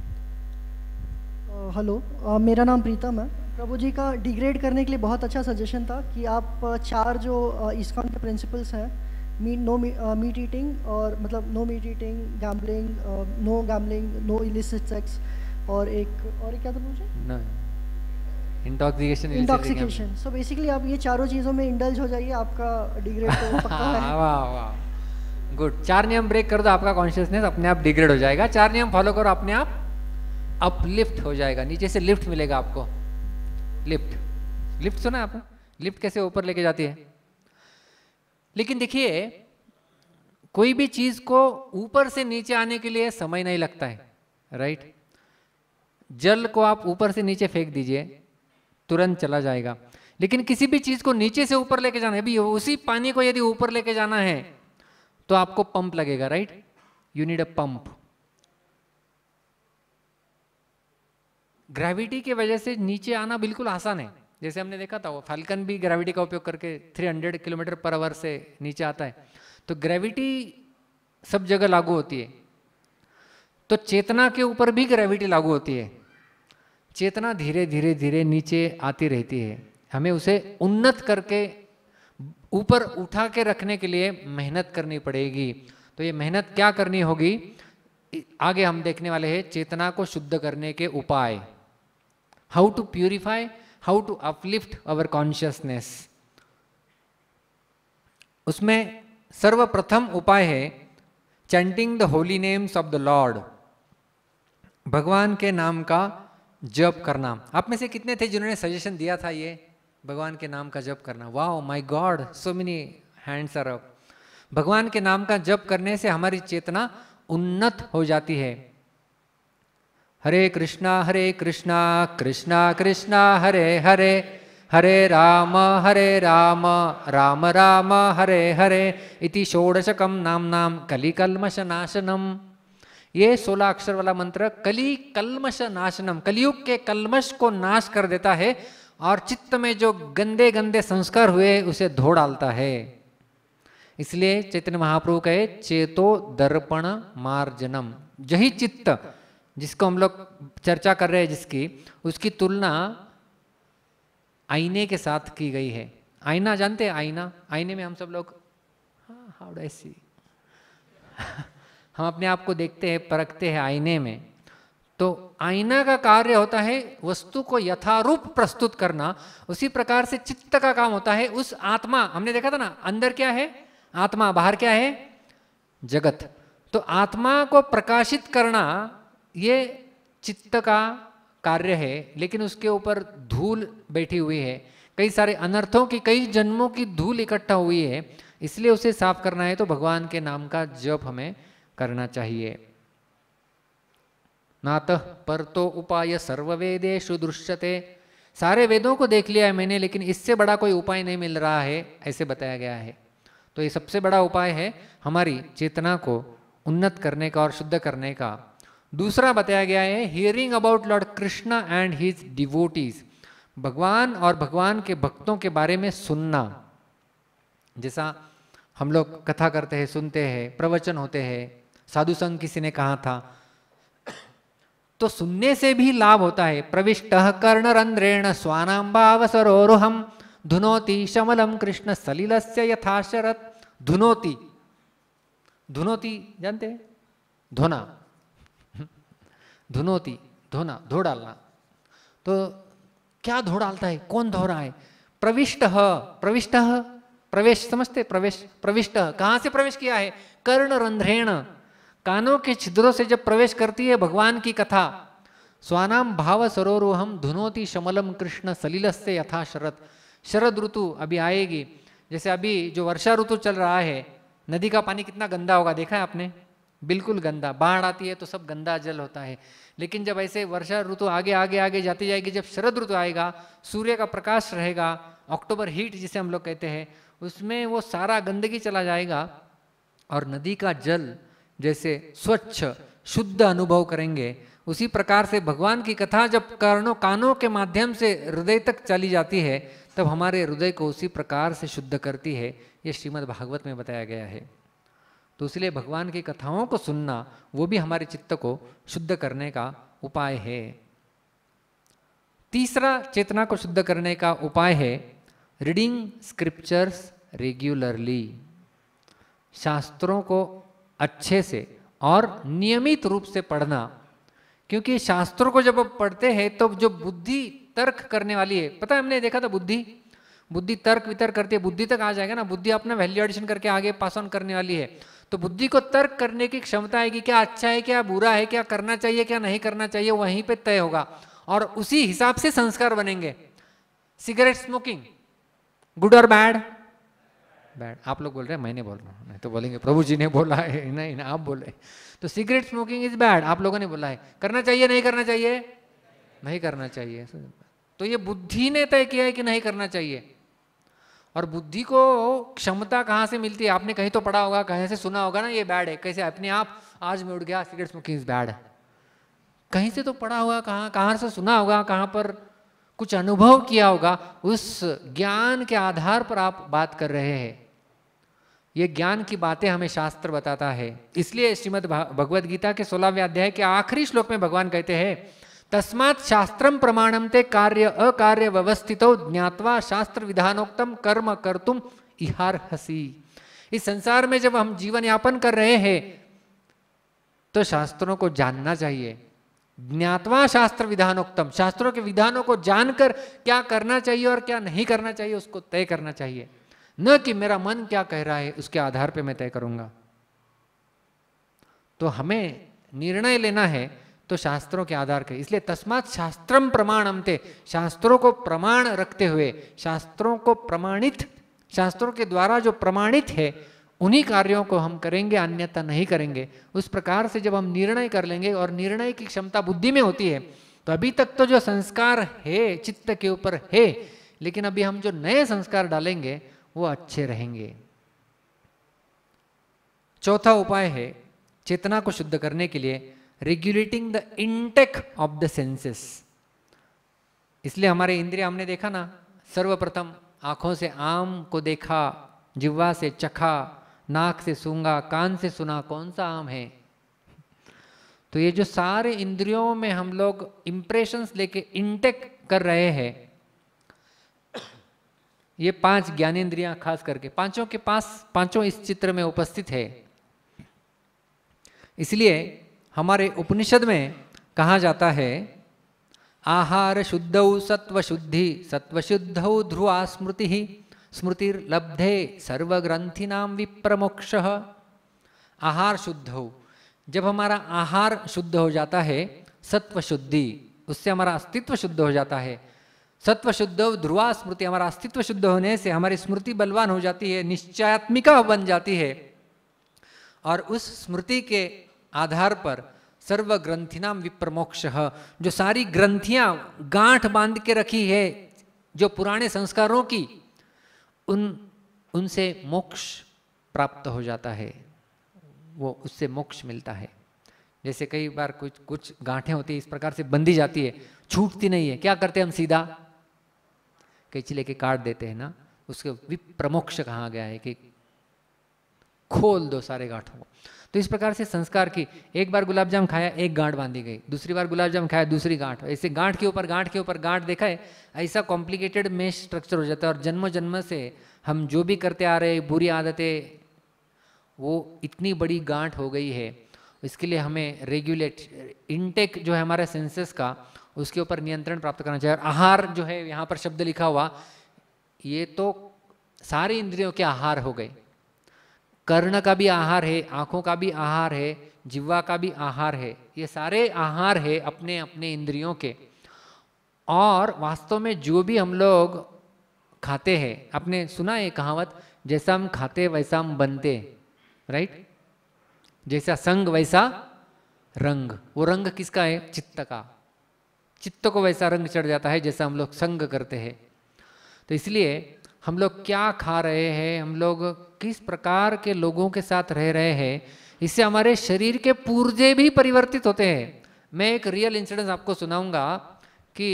हेलो, मेरा नाम प्रीतम है। प्रभु जी का डिग्रेड करने के लिए बहुत अच्छा सजेशन था कि आप 4 जो इस्कॉन के प्रिंसिपल्स हैं, मीट ईटिंग, और मतलब no meat eating, gambling, no illicit sex, और एक क्या था मुझे? इंटॉक्सिकेशन। सो बेसिकली आप ये चारों चीज़ों में इंडल्ज हो जाइए, आपका डिग्रेड तो पक्का है। वाह, गुड। 4 नियम ब्रेक कर दो, आपका कॉन्शियसनेस अपने आप डिग्रेड हो जाएगा। 4 नियम फॉलो करो, अपने आप अपलिफ्ट हो जाएगा। नीचे से लिफ्ट मिलेगा आपको। लिफ्ट सुना आपने? लिफ्ट कैसे ऊपर लेके जाती है। लेकिन देखिए कोई भी चीज को ऊपर से नीचे आने के लिए समय नहीं लगता है, राइट। जल को आप ऊपर से नीचे फेंक दीजिए, तुरंत चला जाएगा। लेकिन किसी भी चीज को नीचे से ऊपर लेके जाना है, अभी उसी पानी को यदि ऊपर लेके जाना है तो आपको पंप लगेगा, right. You need a pump. Gravity की वजह से नीचे आना बिल्कुल आसान है। जैसे हमने देखा था वो फाल्कन भी ग्रेविटी का उपयोग करके 300 किलोमीटर पर आवर से नीचे आता है। तो ग्रेविटी सब जगह लागू होती है, तो चेतना के ऊपर भी ग्रेविटी लागू होती है। चेतना धीरे धीरे धीरे नीचे आती रहती है, हमें उसे उन्नत करके ऊपर उठा के रखने के लिए मेहनत करनी पड़ेगी। तो ये मेहनत क्या करनी होगी, आगे हम देखने वाले हैं चेतना को शुद्ध करने के उपाय। How to purify, how to uplift our consciousness. उसमें सर्वप्रथम उपाय है chanting the holy names of the lord. भगवान के नाम का जप करना। आप में से कितने थे जिन्होंने सजेशन दिया था ये भगवान के नाम का जप करना? Wow my god, so many hands are up. भगवान के नाम का जप करने से हमारी चेतना उन्नत हो जाती है। हरे कृष्णा कृष्णा कृष्णा हरे हरे, हरे राम राम राम हरे हरे इति षोडशकम नाम कलिकल्मष नाशनम। ये 16 अक्षर वाला मंत्र कली कल्मष नाशनम, कलियुग के कल्मष को नाश कर देता है और चित्त में जो गंदे गंदे संस्कार हुए उसे धो डालता है। इसलिए चैतन्य महाप्रभु कहे चेतो दर्पण मार्जनम। यही चित्त जिसको हम लोग चर्चा कर रहे हैं, जिसकी उसकी तुलना आईने के साथ की गई है। आईना जानते हैं? आईना, आईने में हम सब लोग हाउ डू आई सी हम अपने आप को देखते हैं, परखते हैं आईने में। तो आईना का कार्य होता है वस्तु को यथारूप प्रस्तुत करना। उसी प्रकार से चित्त का काम होता है उस आत्मा, हमने देखा था ना, अंदर क्या है आत्मा, बाहर क्या है जगत। तो आत्मा को प्रकाशित करना ये चित्त का कार्य है, लेकिन उसके ऊपर धूल बैठी हुई है, कई सारे अनर्थों की, कई जन्मों की धूल इकट्ठा हुई है। इसलिए उसे साफ करना है तो भगवान के नाम का जप हमें करना चाहिए। नातः परतो उपाय सर्ववेदेषु दृश्यते। सारे वेदों को देख लिया है मैंने, लेकिन इससे बड़ा कोई उपाय नहीं मिल रहा है, ऐसे बताया गया है। तो ये सबसे बड़ा उपाय है हमारी चेतना को उन्नत करने का और शुद्ध करने का। दूसरा बताया गया है hearing about lord Krishna and his devotees. भगवान और भगवान के भक्तों के बारे में सुनना। जैसा हम लोग कथा करते हैं, सुनते हैं, प्रवचन होते हैं, साधु संघ किसी ने कहा था, तो सुनने से भी लाभ होता है। प्रविष्टः कर्णरंध्रेण स्वानाम्बावसरोरुहम धुनोति शमलम कृष्ण सलिलस्य यथा शरत्। धुनोति, धुनोति जानते हैं? धोना, धुनोति धोना, धो डालना। तो क्या धो डालता है, कौन धो रहा है? प्रविष्टः, प्रविष्टः प्रवेश समझते? प्रवेश, प्रविष्ट कहाँ से प्रवेश किया है? कर्णरंध्रेण, कानों के छिद्रों से जब प्रवेश करती है भगवान की कथा। स्वानाम भाव सरोरोहम धुनोति शमलम कृष्ण सलिलस्य यथा शरत्। शरद ऋतु अभी आएगी, जैसे अभी जो वर्षा ऋतु चल रहा है, नदी का पानी कितना गंदा होगा, देखा है आपने? बिल्कुल गंदा। बाढ़ आती है तो सब गंदा जल होता है। लेकिन जब ऐसे वर्षा ऋतु आगे आगे आगे जाती जाएगी, जब शरद ऋतु आएगा, सूर्य का प्रकाश रहेगा, अक्टूबर हीट जिसे हम लोग कहते हैं, उसमें वो सारा गंदगी चला जाएगा और नदी का जल जैसे स्वच्छ शुद्ध अनुभव करेंगे। उसी प्रकार से भगवान की कथा जब कानों के माध्यम से हृदय तक चली जाती है, तब हमारे हृदय को उसी प्रकार से शुद्ध करती है। ये श्रीमद् भागवत में बताया गया है। तो इसलिए भगवान की कथाओं को सुनना वो भी हमारे चित्त को शुद्ध करने का उपाय है। तीसरा चेतना को शुद्ध करने का उपाय है रीडिंग स्क्रिप्चर्स रेगुलरली। शास्त्रों को अच्छे से और नियमित रूप से पढ़ना, क्योंकि शास्त्रों को जब आप पढ़ते हैं तो जो बुद्धि तर्क करने वाली है, पता है हमने देखा था बुद्धि तर्क वितर्क करती है, बुद्धि तक आ जाएगा ना, बुद्धि अपना वैल्यू एडिशन करके आगे पास ऑन करने वाली है। तो बुद्धि को तर्क करने की क्षमता है कि क्या अच्छा है, क्या बुरा है, क्या करना चाहिए, क्या नहीं करना चाहिए, वहीं पे तय होगा और उसी हिसाब से संस्कार बनेंगे। सिगरेट स्मोकिंग, गुड और बैड? बैड। आप लोग बोल रहे हैं, मैं नहीं बोल रहा हूँ, नहीं तो बोलेंगे प्रभु जी ने बोला है। नहीं आप बोले तो सिगरेट स्मोकिंग इज बैड, आप लोगों ने बोला है। करना चाहिए नहीं करना चाहिए? नहीं करना चाहिए। तो ये बुद्धि ने तय किया है कि नहीं करना चाहिए। और बुद्धि को क्षमता कहाँ से मिलती है? आपने कहीं तो पढ़ा होगा, कहीं से सुना होगा ना ये बैड है। कैसे अपने आप आज में उठ गया सिगरेट स्मोकिंग इज बैड? कहीं से तो पढ़ा होगा, कहाँ से सुना होगा, कहाँ पर कुछ अनुभव किया होगा, उस ज्ञान के आधार पर आप बात कर रहे हैं। ये ज्ञान की बातें हमें शास्त्र बताता है। इसलिए श्रीमद् भगवद गीता के 16वें अध्याय के आखिरी श्लोक में भगवान कहते हैं, तस्मात् शास्त्रम प्रमाणम ते कार्य अकार्य व्यवस्थितो ज्ञात्वा शास्त्र विधानोक्तम कर्म कर्तुम इहार्हसि। इस संसार में जब हम जीवन यापन कर रहे हैं तो शास्त्रों को जानना चाहिए। ज्ञात्वा शास्त्र विधानोक्तम, शास्त्रों के विधानों को जानकर क्या करना चाहिए और क्या नहीं करना चाहिए उसको तय करना चाहिए, न कि मेरा मन क्या कह रहा है उसके आधार पे मैं तय करूंगा। तो हमें निर्णय लेना है तो शास्त्रों के आधार के। इसलिए तस्मात् शास्त्रम प्रमाणम ते, शास्त्रों को प्रमाण रखते हुए, शास्त्रों को प्रमाणित, शास्त्रों के द्वारा जो प्रमाणित है उन्हीं कार्यों को हम करेंगे, अन्यथा नहीं करेंगे। उस प्रकार से जब हम निर्णय कर लेंगे, और निर्णय की क्षमता बुद्धि में होती है, तो अभी तक तो जो संस्कार है चित्त के ऊपर है, लेकिन अभी हम जो नए संस्कार डालेंगे वो अच्छे रहेंगे। चौथा उपाय है चेतना को शुद्ध करने के लिए, regulating the intake of the senses. इसलिए हमारे इंद्रिय, हमने देखा ना, सर्वप्रथम आंखों से आम को देखा, जिह्वा से चखा, नाक से सूंघा, कान से सुना कौन सा आम है। तो ये जो सारे इंद्रियों में हम लोग इंप्रेशंस लेके इंटेक कर रहे हैं, ये 5 ज्ञानेंद्रियां खास करके पांचों के पास, पांचों इस चित्र में उपस्थित है। इसलिए हमारे उपनिषद में कहा जाता है, आहार शुद्धौ सत्व शुद्धि, सत्व शुद्धौ ध्रुवा स्मृति, स्मृतिर्लब्धे सर्वग्रंथिनाम विप्रमोक्षः। आहार शुद्ध हो, जब हमारा आहार शुद्ध हो जाता है, सत्व शुद्धि, उससे हमारा अस्तित्व शुद्ध हो जाता है। सत्व शुद्ध ध्रुवा स्मृति, हमारा अस्तित्व शुद्ध होने से हमारी स्मृति बलवान हो जाती है, निश्चयात्मिका बन जाती है, और उस स्मृति के आधार पर सर्व ग्रंथिनाम विप्रमोक्षः, जो सारी ग्रंथियां गांठ बांध के रखी है जो पुराने संस्कारों की, उनसे मोक्ष प्राप्त हो जाता है, वो उससे मोक्ष मिलता है। जैसे कई बार कुछ गांठें होती है इस प्रकार से बंधी जाती है, छूटती नहीं है, क्या करते हैं हम? सीधा कैंची लेके काट देते हैं ना, उसके विप्रमोक्ष कहा गया है कि खोल दो सारे गांठों को। तो इस प्रकार से संस्कार की, एक बार गुलाब जाम खाया, एक गांठ बांधी गई, दूसरी बार गुलाब जाम खाया, दूसरी गांठ, ऐसे गांठ के ऊपर गांठ के ऊपर गांठ देखा है, ऐसा कॉम्प्लिकेटेड में स्ट्रक्चर हो जाता है। और जन्म जन्म से हम जो भी करते आ रहे बुरी आदतें, वो इतनी बड़ी गांठ हो गई है। इसके लिए हमें रेगुलेट, इनटेक जो है हमारे सेंसेस का, उसके ऊपर नियंत्रण प्राप्त करना चाहिए। और आहार जो है यहाँ पर शब्द लिखा हुआ, ये तो सारी इंद्रियों के आहार हो गए। कर्ण का भी आहार है, आंखों का भी आहार है, जिह्वा का भी आहार है, ये सारे आहार है अपने अपने इंद्रियों के। और वास्तव में जो भी हम लोग खाते हैं, आपने सुना है कहावत, जैसा हम खाते वैसा हम बनते, राइट? जैसा संग वैसा रंग। वो रंग किसका है? चित्त का। चित्त को वैसा रंग चढ़ जाता है जैसा हम लोग संग करते हैं। तो इसलिए हम लोग क्या खा रहे हैं, हम लोग किस प्रकार के लोगों के साथ रह रहे हैं, इससे हमारे शरीर के पुर्जे भी परिवर्तित होते हैं। मैं एक रियल इंसिडेंस आपको सुनाऊंगा कि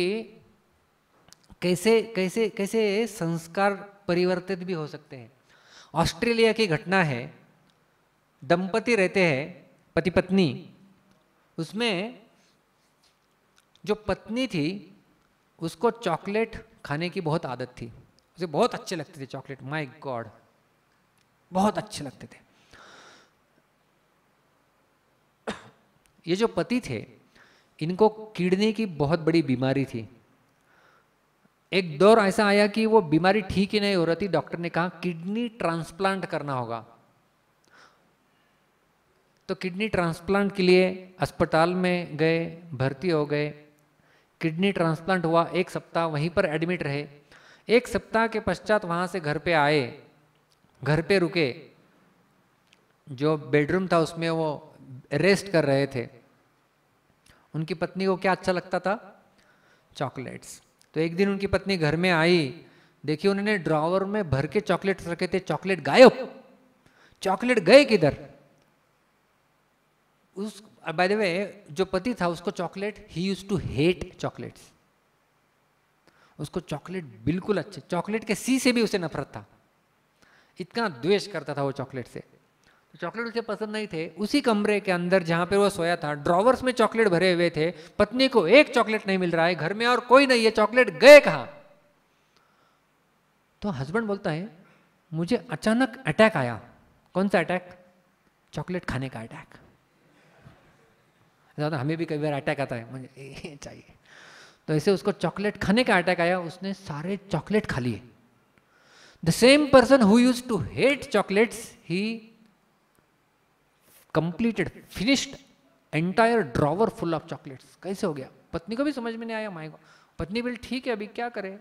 कैसे कैसे कैसे संस्कार परिवर्तित भी हो सकते हैं। ऑस्ट्रेलिया की घटना है, दंपति रहते हैं, पति पत्नी। उसमें जो पत्नी थी उसको चॉकलेट खाने की बहुत आदत थी, उसे बहुत अच्छे लगते थे चॉकलेट, माय गॉड बहुत अच्छे लगते थे। ये जो पति थे, इनको किडनी की बहुत बड़ी बीमारी थी। एक दौर ऐसा आया कि वो बीमारी ठीक ही नहीं हो रही थी, डॉक्टर ने कहा किडनी ट्रांसप्लांट करना होगा। तो किडनी ट्रांसप्लांट के लिए अस्पताल में गए, भर्ती हो गए, किडनी ट्रांसप्लांट हुआ, 1 सप्ताह वहीं पर एडमिट रहे। 1 सप्ताह के पश्चात वहाँ से घर पे आए, घर पे रुके, जो बेडरूम था उसमें वो रेस्ट कर रहे थे। उनकी पत्नी को क्या अच्छा लगता था? चॉकलेट्स। तो एक दिन उनकी पत्नी घर में आई, देखिए उन्होंने ड्रॉवर में भर के चॉकलेट्स रखे थे, चॉकलेट गायब। चॉकलेट गए किधर? उस बाय द वे जो पति था उसको chocolate, he used to hate chocolates. उसको चॉकलेट बिल्कुल अच्छे, चॉकलेट के सी से भी उसे नफरत था, इतना द्वेष करता था वो चॉकलेट से। तो चॉकलेट उसे पसंद नहीं थे। उसी कमरे के अंदर जहां पे वो सोया था, ड्रॉवर्स में चॉकलेट भरे हुए थे, पत्नी को एक चॉकलेट नहीं मिल रहा है, घर में और कोई नहीं है, चॉकलेट गए कहां? तो हस्बैंड बोलता है मुझे अचानक अटैक आया। कौन सा अटैक? चॉकलेट खाने का अटैक। हमें भी कई बार अटैक आता है, मुझे ये चाहिए। तो ऐसे उसको चॉकलेट खाने का अटैक आया, उसने सारे चॉकलेट खा लिए। The same person who used to hate chocolates, he completed, finished entire drawer full of chocolates. कैसे हो गया? पत्नी को भी समझ में नहीं आया, माई को। पत्नी बोली ठीक है अभी क्या करे,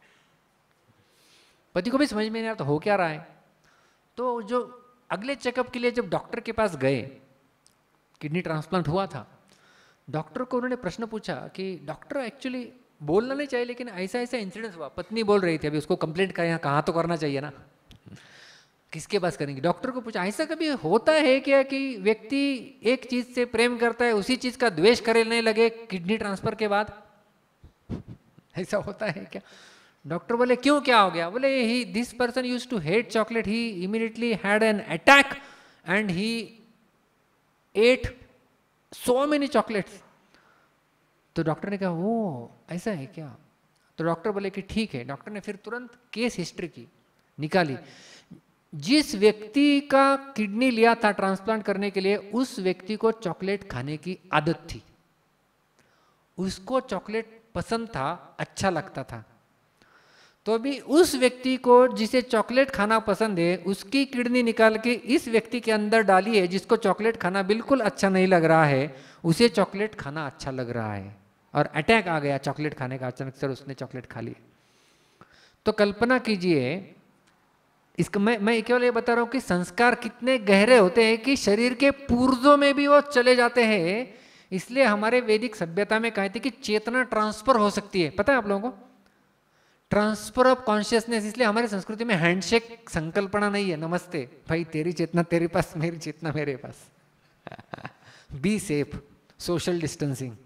पति को भी समझ में नहीं आया तो हो क्या रहा है। तो जो अगले चेकअप के लिए जब डॉक्टर के पास गए, किडनी ट्रांसप्लांट हुआ था, डॉक्टर को उन्होंने प्रश्न पूछा कि डॉक्टर एक्चुअली बोलना नहीं चाहिए लेकिन ऐसा ऐसा इंसिडेंस हुआ। पत्नी बोल रही थी अभी उसको कंप्लेंट कहाँ तो करना चाहिए ना, किसके पास करेंगे? डॉक्टर को पूछा ऐसा कभी होता है क्या कि व्यक्ति एक चीज से प्रेम करता है उसी चीज का द्वेष करने लगे किडनी ट्रांसफर के बाद? ऐसा होता है क्या? डॉक्टर बोले क्यों, क्या हो गया? बोले he this person used to hate chocolate, he immediately had an attack and he ate so many chocolates. तो डॉक्टर ने कहा वो ऐसा है क्या? तो डॉक्टर बोले कि ठीक है। डॉक्टर ने फिर तुरंत केस हिस्ट्री की निकाली। जिस व्यक्ति का किडनी लिया था ट्रांसप्लांट करने के लिए, उस व्यक्ति को चॉकलेट खाने की आदत थी, उसको चॉकलेट पसंद था, अच्छा लगता था। तो अभी उस व्यक्ति को जिसे चॉकलेट खाना पसंद है, उसकी किडनी निकाल के इस व्यक्ति के अंदर डाली है जिसको चॉकलेट खाना बिल्कुल अच्छा नहीं लग रहा है, उसे चॉकलेट खाना अच्छा लग रहा है और अटैक आ गया चॉकलेट खाने का अचानक से, उसने चॉकलेट खा ली। तो कल्पना कीजिए, इसका मैं केवल ये बता रहा हूँ कि संस्कार कितने गहरे होते हैं कि शरीर के पूर्वों में भी वो चले जाते हैं। इसलिए हमारे वैदिक सभ्यता में कहते कि चेतना ट्रांसफर हो सकती है, पता है आप लोगों को? Transfer of consciousness. इसलिए हमारी संस्कृति में हैंडशेक संकल्पना नहीं है, नमस्ते भाई, तेरी चेतना तेरे पास, मेरी चेतना मेरे पास, बी सेफ, सोशल डिस्टेंसिंग।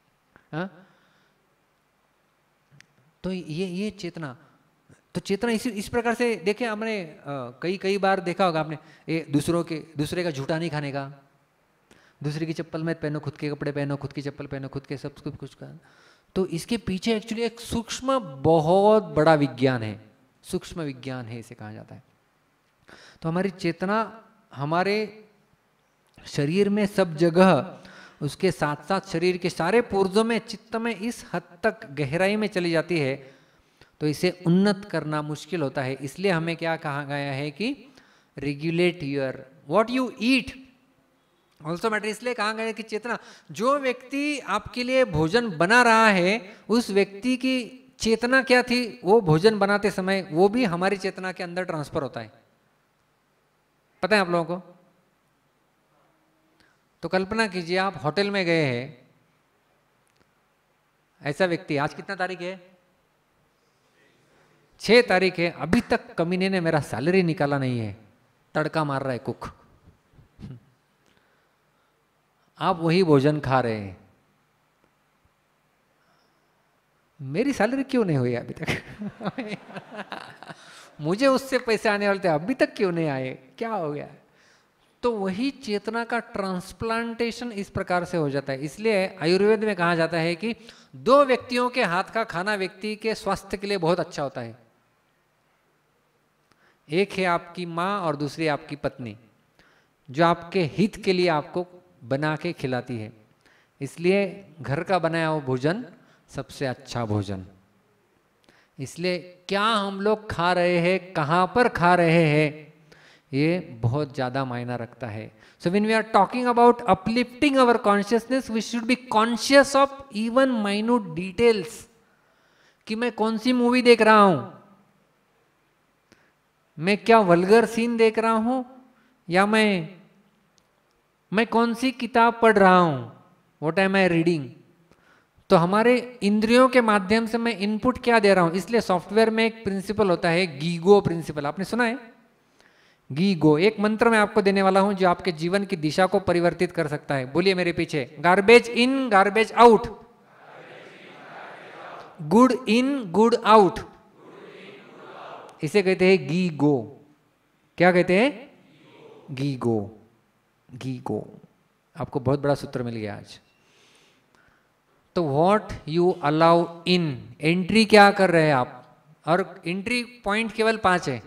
तो ये चेतना, तो चेतना इस प्रकार से देखे हमने कई बार देखा होगा आपने, ये दूसरे का झूठा नहीं खाने का, दूसरे की चप्पल मत पहनो, खुद के कपड़े पहनो, खुद की चप्पल पहनो, खुद के सब कुछ का। तो इसके पीछे एक्चुअली एक सूक्ष्म बहुत बड़ा विज्ञान है, सूक्ष्म विज्ञान है इसे कहा जाता है। तो हमारी चेतना हमारे शरीर में सब जगह, उसके साथ साथ शरीर के सारे पुर्जों में, चित्त में इस हद तक गहराई में चली जाती है, तो इसे उन्नत करना मुश्किल होता है। इसलिए हमें क्या कहा गया है कि regulate your what you eat also matter. इसलिए कहा गया है कि चेतना, जो व्यक्ति आपके लिए भोजन बना रहा है, उस व्यक्ति की चेतना क्या थी वो भोजन बनाते समय, वो भी हमारी चेतना के अंदर ट्रांसफर होता है, पता है आप लोगों को? तो कल्पना कीजिए आप होटल में गए हैं, ऐसा व्यक्ति, आज कितना तारीख है? 6 तारीख है, अभी तक कमीने ने मेरा सैलरी निकाला नहीं है, तड़का मार रहा है कुक। आप वही भोजन खा रहे हैं, मेरी सैलरी क्यों नहीं हुई अभी तक? मुझे उससे पैसे आने वाले थे, अभी तक क्यों नहीं आए, क्या हो गया? तो वही चेतना का ट्रांसप्लांटेशन इस प्रकार से हो जाता है। इसलिए आयुर्वेद में कहा जाता है कि 2 व्यक्तियों के हाथ का खाना व्यक्ति के स्वास्थ्य के लिए बहुत अच्छा होता है। एक है आपकी माँ और दूसरी आपकी पत्नी, जो आपके हित के लिए आपको बना के खिलाती है। इसलिए घर का बनाया हुआ भोजन सबसे अच्छा भोजन। इसलिए क्या हम लोग खा रहे हैं, कहाँ पर खा रहे हैं, ये बहुत ज़्यादा मायना रखता है। So when we are talking about uplifting our consciousness, we should be conscious of even minute details, कि मैं कौन सी मूवी देख रहा हूँ, मैं क्या वल्गर सीन देख रहा हूं या मैं कौन सी किताब पढ़ रहा हूं, व्हाट एम आई रीडिंग। तो हमारे इंद्रियों के माध्यम से मैं इनपुट क्या दे रहा हूं। इसलिए सॉफ्टवेयर में एक प्रिंसिपल होता है गीगो प्रिंसिपल, आपने सुना है गीगो। एक मंत्र मैं आपको देने वाला हूं जो आपके जीवन की दिशा को परिवर्तित कर सकता है। बोलिए मेरे पीछे, garbage in garbage out, good in good out, इसे कहते हैं गीगो। क्या कहते हैं? गीगो। गीगो। आपको बहुत बड़ा सूत्र मिल गया आज। तो what you allow in, entry क्या कर रहे हैं आप, और एंट्री पॉइंट केवल 5 है,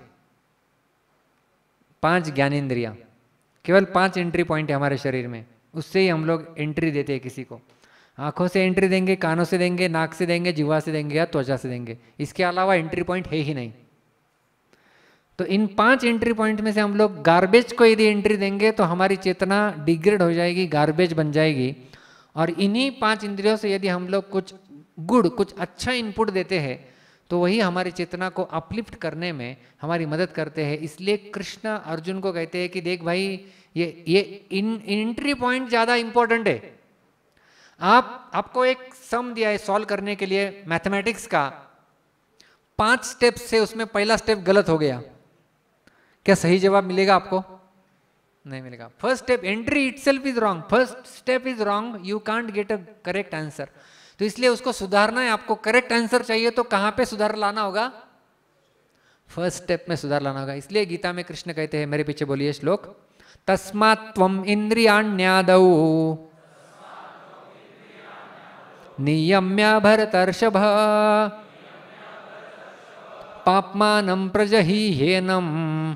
5 ज्ञानेंद्रियां, केवल 5 एंट्री पॉइंट है हमारे शरीर में। उससे ही हम लोग एंट्री देते हैं किसी को। आंखों से एंट्री देंगे, कानों से देंगे, नाक से देंगे, जिह्वा से देंगे या त्वचा से देंगे। इसके अलावा एंट्री पॉइंट है ही नहीं। तो इन 5 एंट्री पॉइंट में से हम लोग गार्बेज को यदि एंट्री देंगे तो हमारी चेतना डिग्रेड हो जाएगी, गार्बेज बन जाएगी। और इन्हीं 5 इंद्रियों से यदि हम लोग कुछ गुड, कुछ अच्छा इनपुट देते हैं तो वही हमारी चेतना को अपलिफ्ट करने में हमारी मदद करते हैं। इसलिए कृष्ण अर्जुन को कहते हैं कि देख भाई, ये एंट्री पॉइंट ज़्यादा इंपॉर्टेंट है। आपको एक सम दिया है सॉल्व करने के लिए मैथमेटिक्स का, 5 स्टेप से उसमें पहला स्टेप गलत हो गया, क्या सही जवाब मिलेगा आपको? नहीं मिलेगा। First step, entry itself is wrong, first step is wrong, you can't get a correct answer. तो इसलिए उसको सुधारना है आपको, करेक्ट आंसर चाहिए तो कहां पे सुधार लाना होगा? फर्स्ट स्टेप में सुधार लाना होगा। इसलिए गीता में कृष्ण कहते हैं, मेरे पीछे बोलिए श्लोक, तस्मात् त्वम इंद्रियाण्यादौ नियम्य भरतर्षभ पाप्मानं प्रजहीह्येनं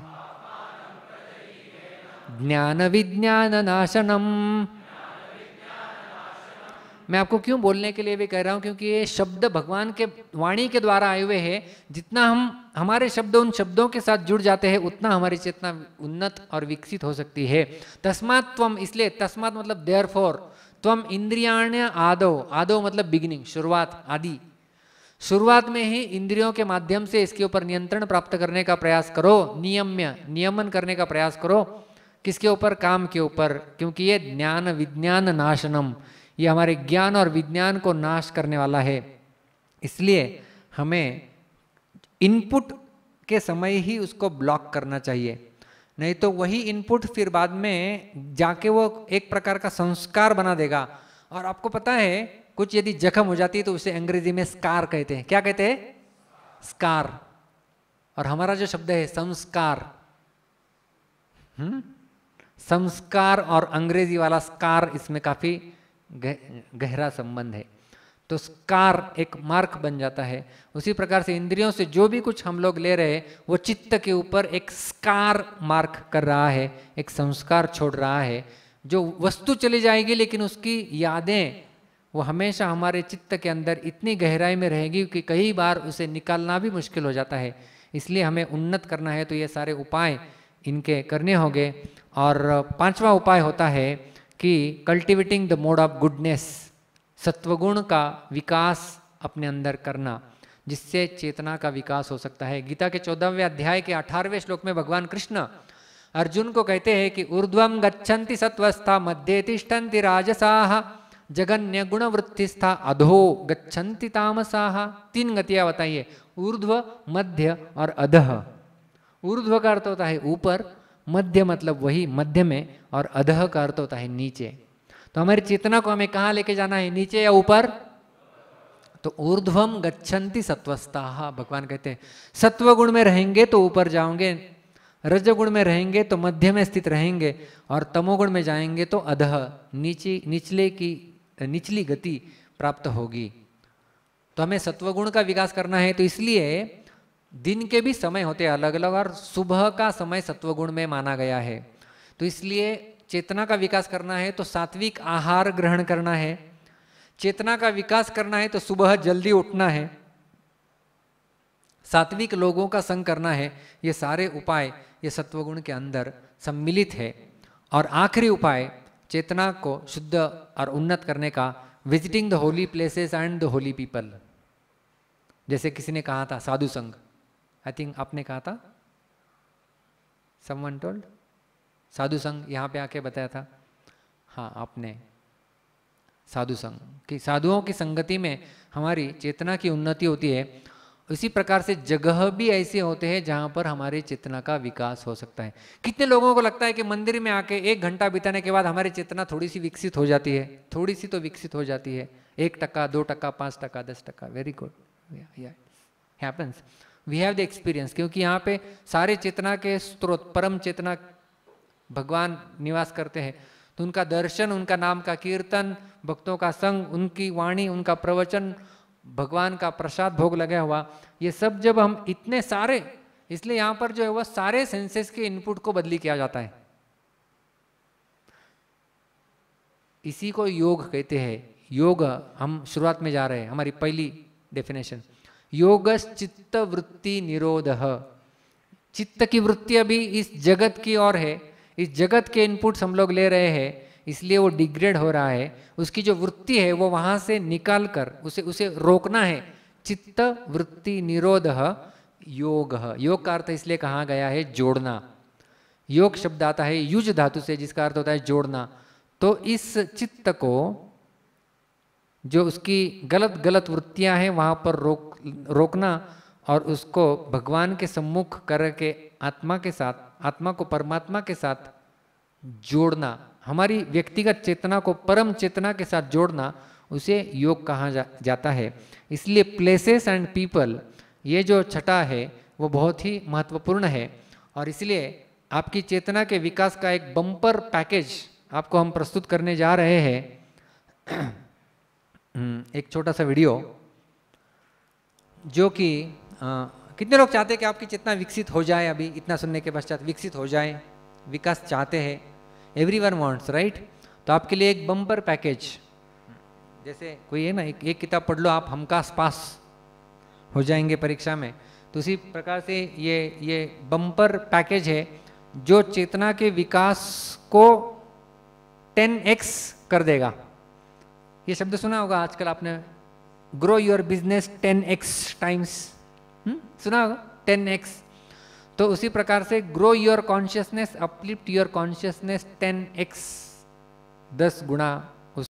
ज्ञान विज्ञान नाशनम। मैं आपको क्यों बोलने के लिए भी कह रहा हूं, क्योंकि ये शब्द भगवान के वाणी के द्वारा आए हुए हैं। जितना हमारे शब्द उन शब्दों के साथ जुड़ जाते हैं उतना हमारी चेतना उन्नत और विकसित हो सकती है। तस्मात् त्वम, इसलिए तस्मात् मतलब देयरफॉर, त्वम इंद्रियाण्य आदो, आदो मतलब बिगिनिंग, शुरुआत, आदि। शुरुआत में ही इंद्रियों के माध्यम से इसके ऊपर नियंत्रण प्राप्त करने का प्रयास करो, नियमन करने का प्रयास करो। किसके ऊपर? काम के ऊपर, क्योंकि ये ज्ञान विज्ञान नाशनम, ये हमारे ज्ञान और विज्ञान को नाश करने वाला है। इसलिए हमें इनपुट के समय ही उसको ब्लॉक करना चाहिए, नहीं तो वही इनपुट फिर बाद में जाके वो एक प्रकार का संस्कार बना देगा। और आपको पता है, कुछ यदि जख्म हो जाती है तो उसे अंग्रेजी में स्कार कहते हैं। क्या कहते हैं? स्कार। और हमारा जो शब्द है संस्कार, संस्कार और अंग्रेजी वाला स्कार, इसमें काफी गहरा संबंध है। तो स्कार एक मार्क बन जाता है। उसी प्रकार से इंद्रियों से जो भी कुछ हम लोग ले रहे हैं वो चित्त के ऊपर एक स्कार मार्क कर रहा है, एक संस्कार छोड़ रहा है। जो वस्तु चली जाएगी लेकिन उसकी यादें वो हमेशा हमारे चित्त के अंदर इतनी गहराई में रहेगी कि कई बार उसे निकालना भी मुश्किल हो जाता है। इसलिए हमें उन्नत करना है तो ये सारे उपाय इनके करने होंगे। और 5वां उपाय होता है कि cultivating the mode of goodness, सत्वगुण का विकास अपने अंदर करना, जिससे चेतना का विकास हो सकता है। गीता के 14वें अध्याय के 18वें श्लोक में भगवान कृष्ण अर्जुन को कहते हैं कि ऊर्ध्वम गच्छन्ति सत्वस्था मध्ये तिष्ठन्ति राजसाः जगन्य गुणवृत्तिस्था अधो गच्छन्ति तामसाः। 3 गतियां बताइए, ऊर्ध्व, मध्य और अधः। ऊर्ध्व का अर्थ होता है ऊपर, मध्य मतलब वही मध्य में, और अधः का अर्थ होता है नीचे। तो हमारी चेतना को हमें कहाँ लेके जाना है, नीचे या ऊपर? तो ऊर्ध्वम गच्छन्ति सत्वस्थाः, भगवान कहते हैं सत्व गुण में रहेंगे तो ऊपर जाओगे, रजगुण में रहेंगे तो मध्य में स्थित रहेंगे, और तमोगुण में जाएंगे तो अधः, निचली गति प्राप्त होगी। तो हमें सत्वगुण का विकास करना है। तो इसलिए दिन के भी समय होते हैं अलग अलग, और सुबह का समय सत्वगुण में माना गया है। तो इसलिए चेतना का विकास करना है तो सात्विक आहार ग्रहण करना है। चेतना का विकास करना है तो सुबह जल्दी उठना है, सात्विक लोगों का संग करना है। ये सारे उपाय ये सत्वगुण के अंदर सम्मिलित है। और आखिरी उपाय चेतना को शुद्ध और उन्नत करने का, visiting the holy places and the holy people. जैसे किसी ने कहा था साधु संघ, आई थिंक आपने कहा था समवन टोल्ड? साधु संघ यहाँ पे आके बताया था। हाँ, आपने साधु संघ कि साधुओं की संगति में हमारी चेतना की उन्नति होती है। इसी प्रकार से जगह भी ऐसे होते हैं जहाँ पर हमारी चेतना का विकास हो सकता है। कितने लोगों को लगता है कि मंदिर में आके 1 घंटा बिताने के बाद हमारी चेतना थोड़ी सी विकसित हो जाती है? थोड़ी सी तो विकसित हो जाती है, 1%, 2%, 5%, 10%। Very good, happens, we have the experience. क्योंकि यहाँ पे सारे चेतना के स्रोत परम चेतना भगवान निवास करते हैं, तो उनका दर्शन, उनका नाम का कीर्तन, भक्तों का संग, उनकी वाणी, उनका प्रवचन, भगवान का प्रसाद भोग लगा हुआ, ये सब जब हम इतने सारे, इसलिए यहाँ पर जो है वह सारे सेंसेस के इनपुट को बदली किया जाता है। इसी को योग कहते हैं। योग, हम शुरुआत में जा रहे हैं, हमारी पहली डेफिनेशन, योगश्चित्त वृत्ति निरोधः। चित्त की वृत्ति अभी इस जगत की ओर है, इस जगत के इनपुट्स हम लोग ले रहे हैं, इसलिए वो डिग्रेड हो रहा है। उसकी जो वृत्ति है वो वहां से निकाल कर उसे रोकना है। चित्त वृत्ति निरोधः योग। योग का अर्थ इसलिए कहा गया है जोड़ना। योग शब्द आता है युज धातु से, जिसका अर्थ होता है जोड़ना। तो इस चित्त को, जो उसकी गलत गलत वृत्तियां हैं वहां पर रोकना और उसको भगवान के सम्मुख करके आत्मा के साथ, आत्मा को परमात्मा के साथ जोड़ना, हमारी व्यक्तिगत चेतना को परम चेतना के साथ जोड़ना, उसे योग कहा जाता है। इसलिए प्लेसेस एंड पीपल, ये जो छठा है वो बहुत ही महत्वपूर्ण है। और इसलिए आपकी चेतना के विकास का एक बम्पर पैकेज आपको हम प्रस्तुत करने जा रहे हैं। एक छोटा सा वीडियो, जो कि कितने लोग चाहते हैं कि आपकी चेतना विकसित हो जाए? अभी इतना सुनने के पश्चात विकसित हो जाए, विकास चाहते हैं, एवरीवन वांट्स, राइट? तो आपके लिए एक बम्पर पैकेज, जैसे कोई है ना, एक किताब पढ़ लो आप, हमखास पास हो जाएंगे परीक्षा में, तो उसी प्रकार से ये बम्पर पैकेज है जो चेतना के विकास को 10x कर देगा। ये शब्द सुना होगा आजकल आपने, grow your business 10x times, सुना होगा 10x। तो उसी प्रकार से grow your consciousness, uplift your consciousness 10x, 10 Guna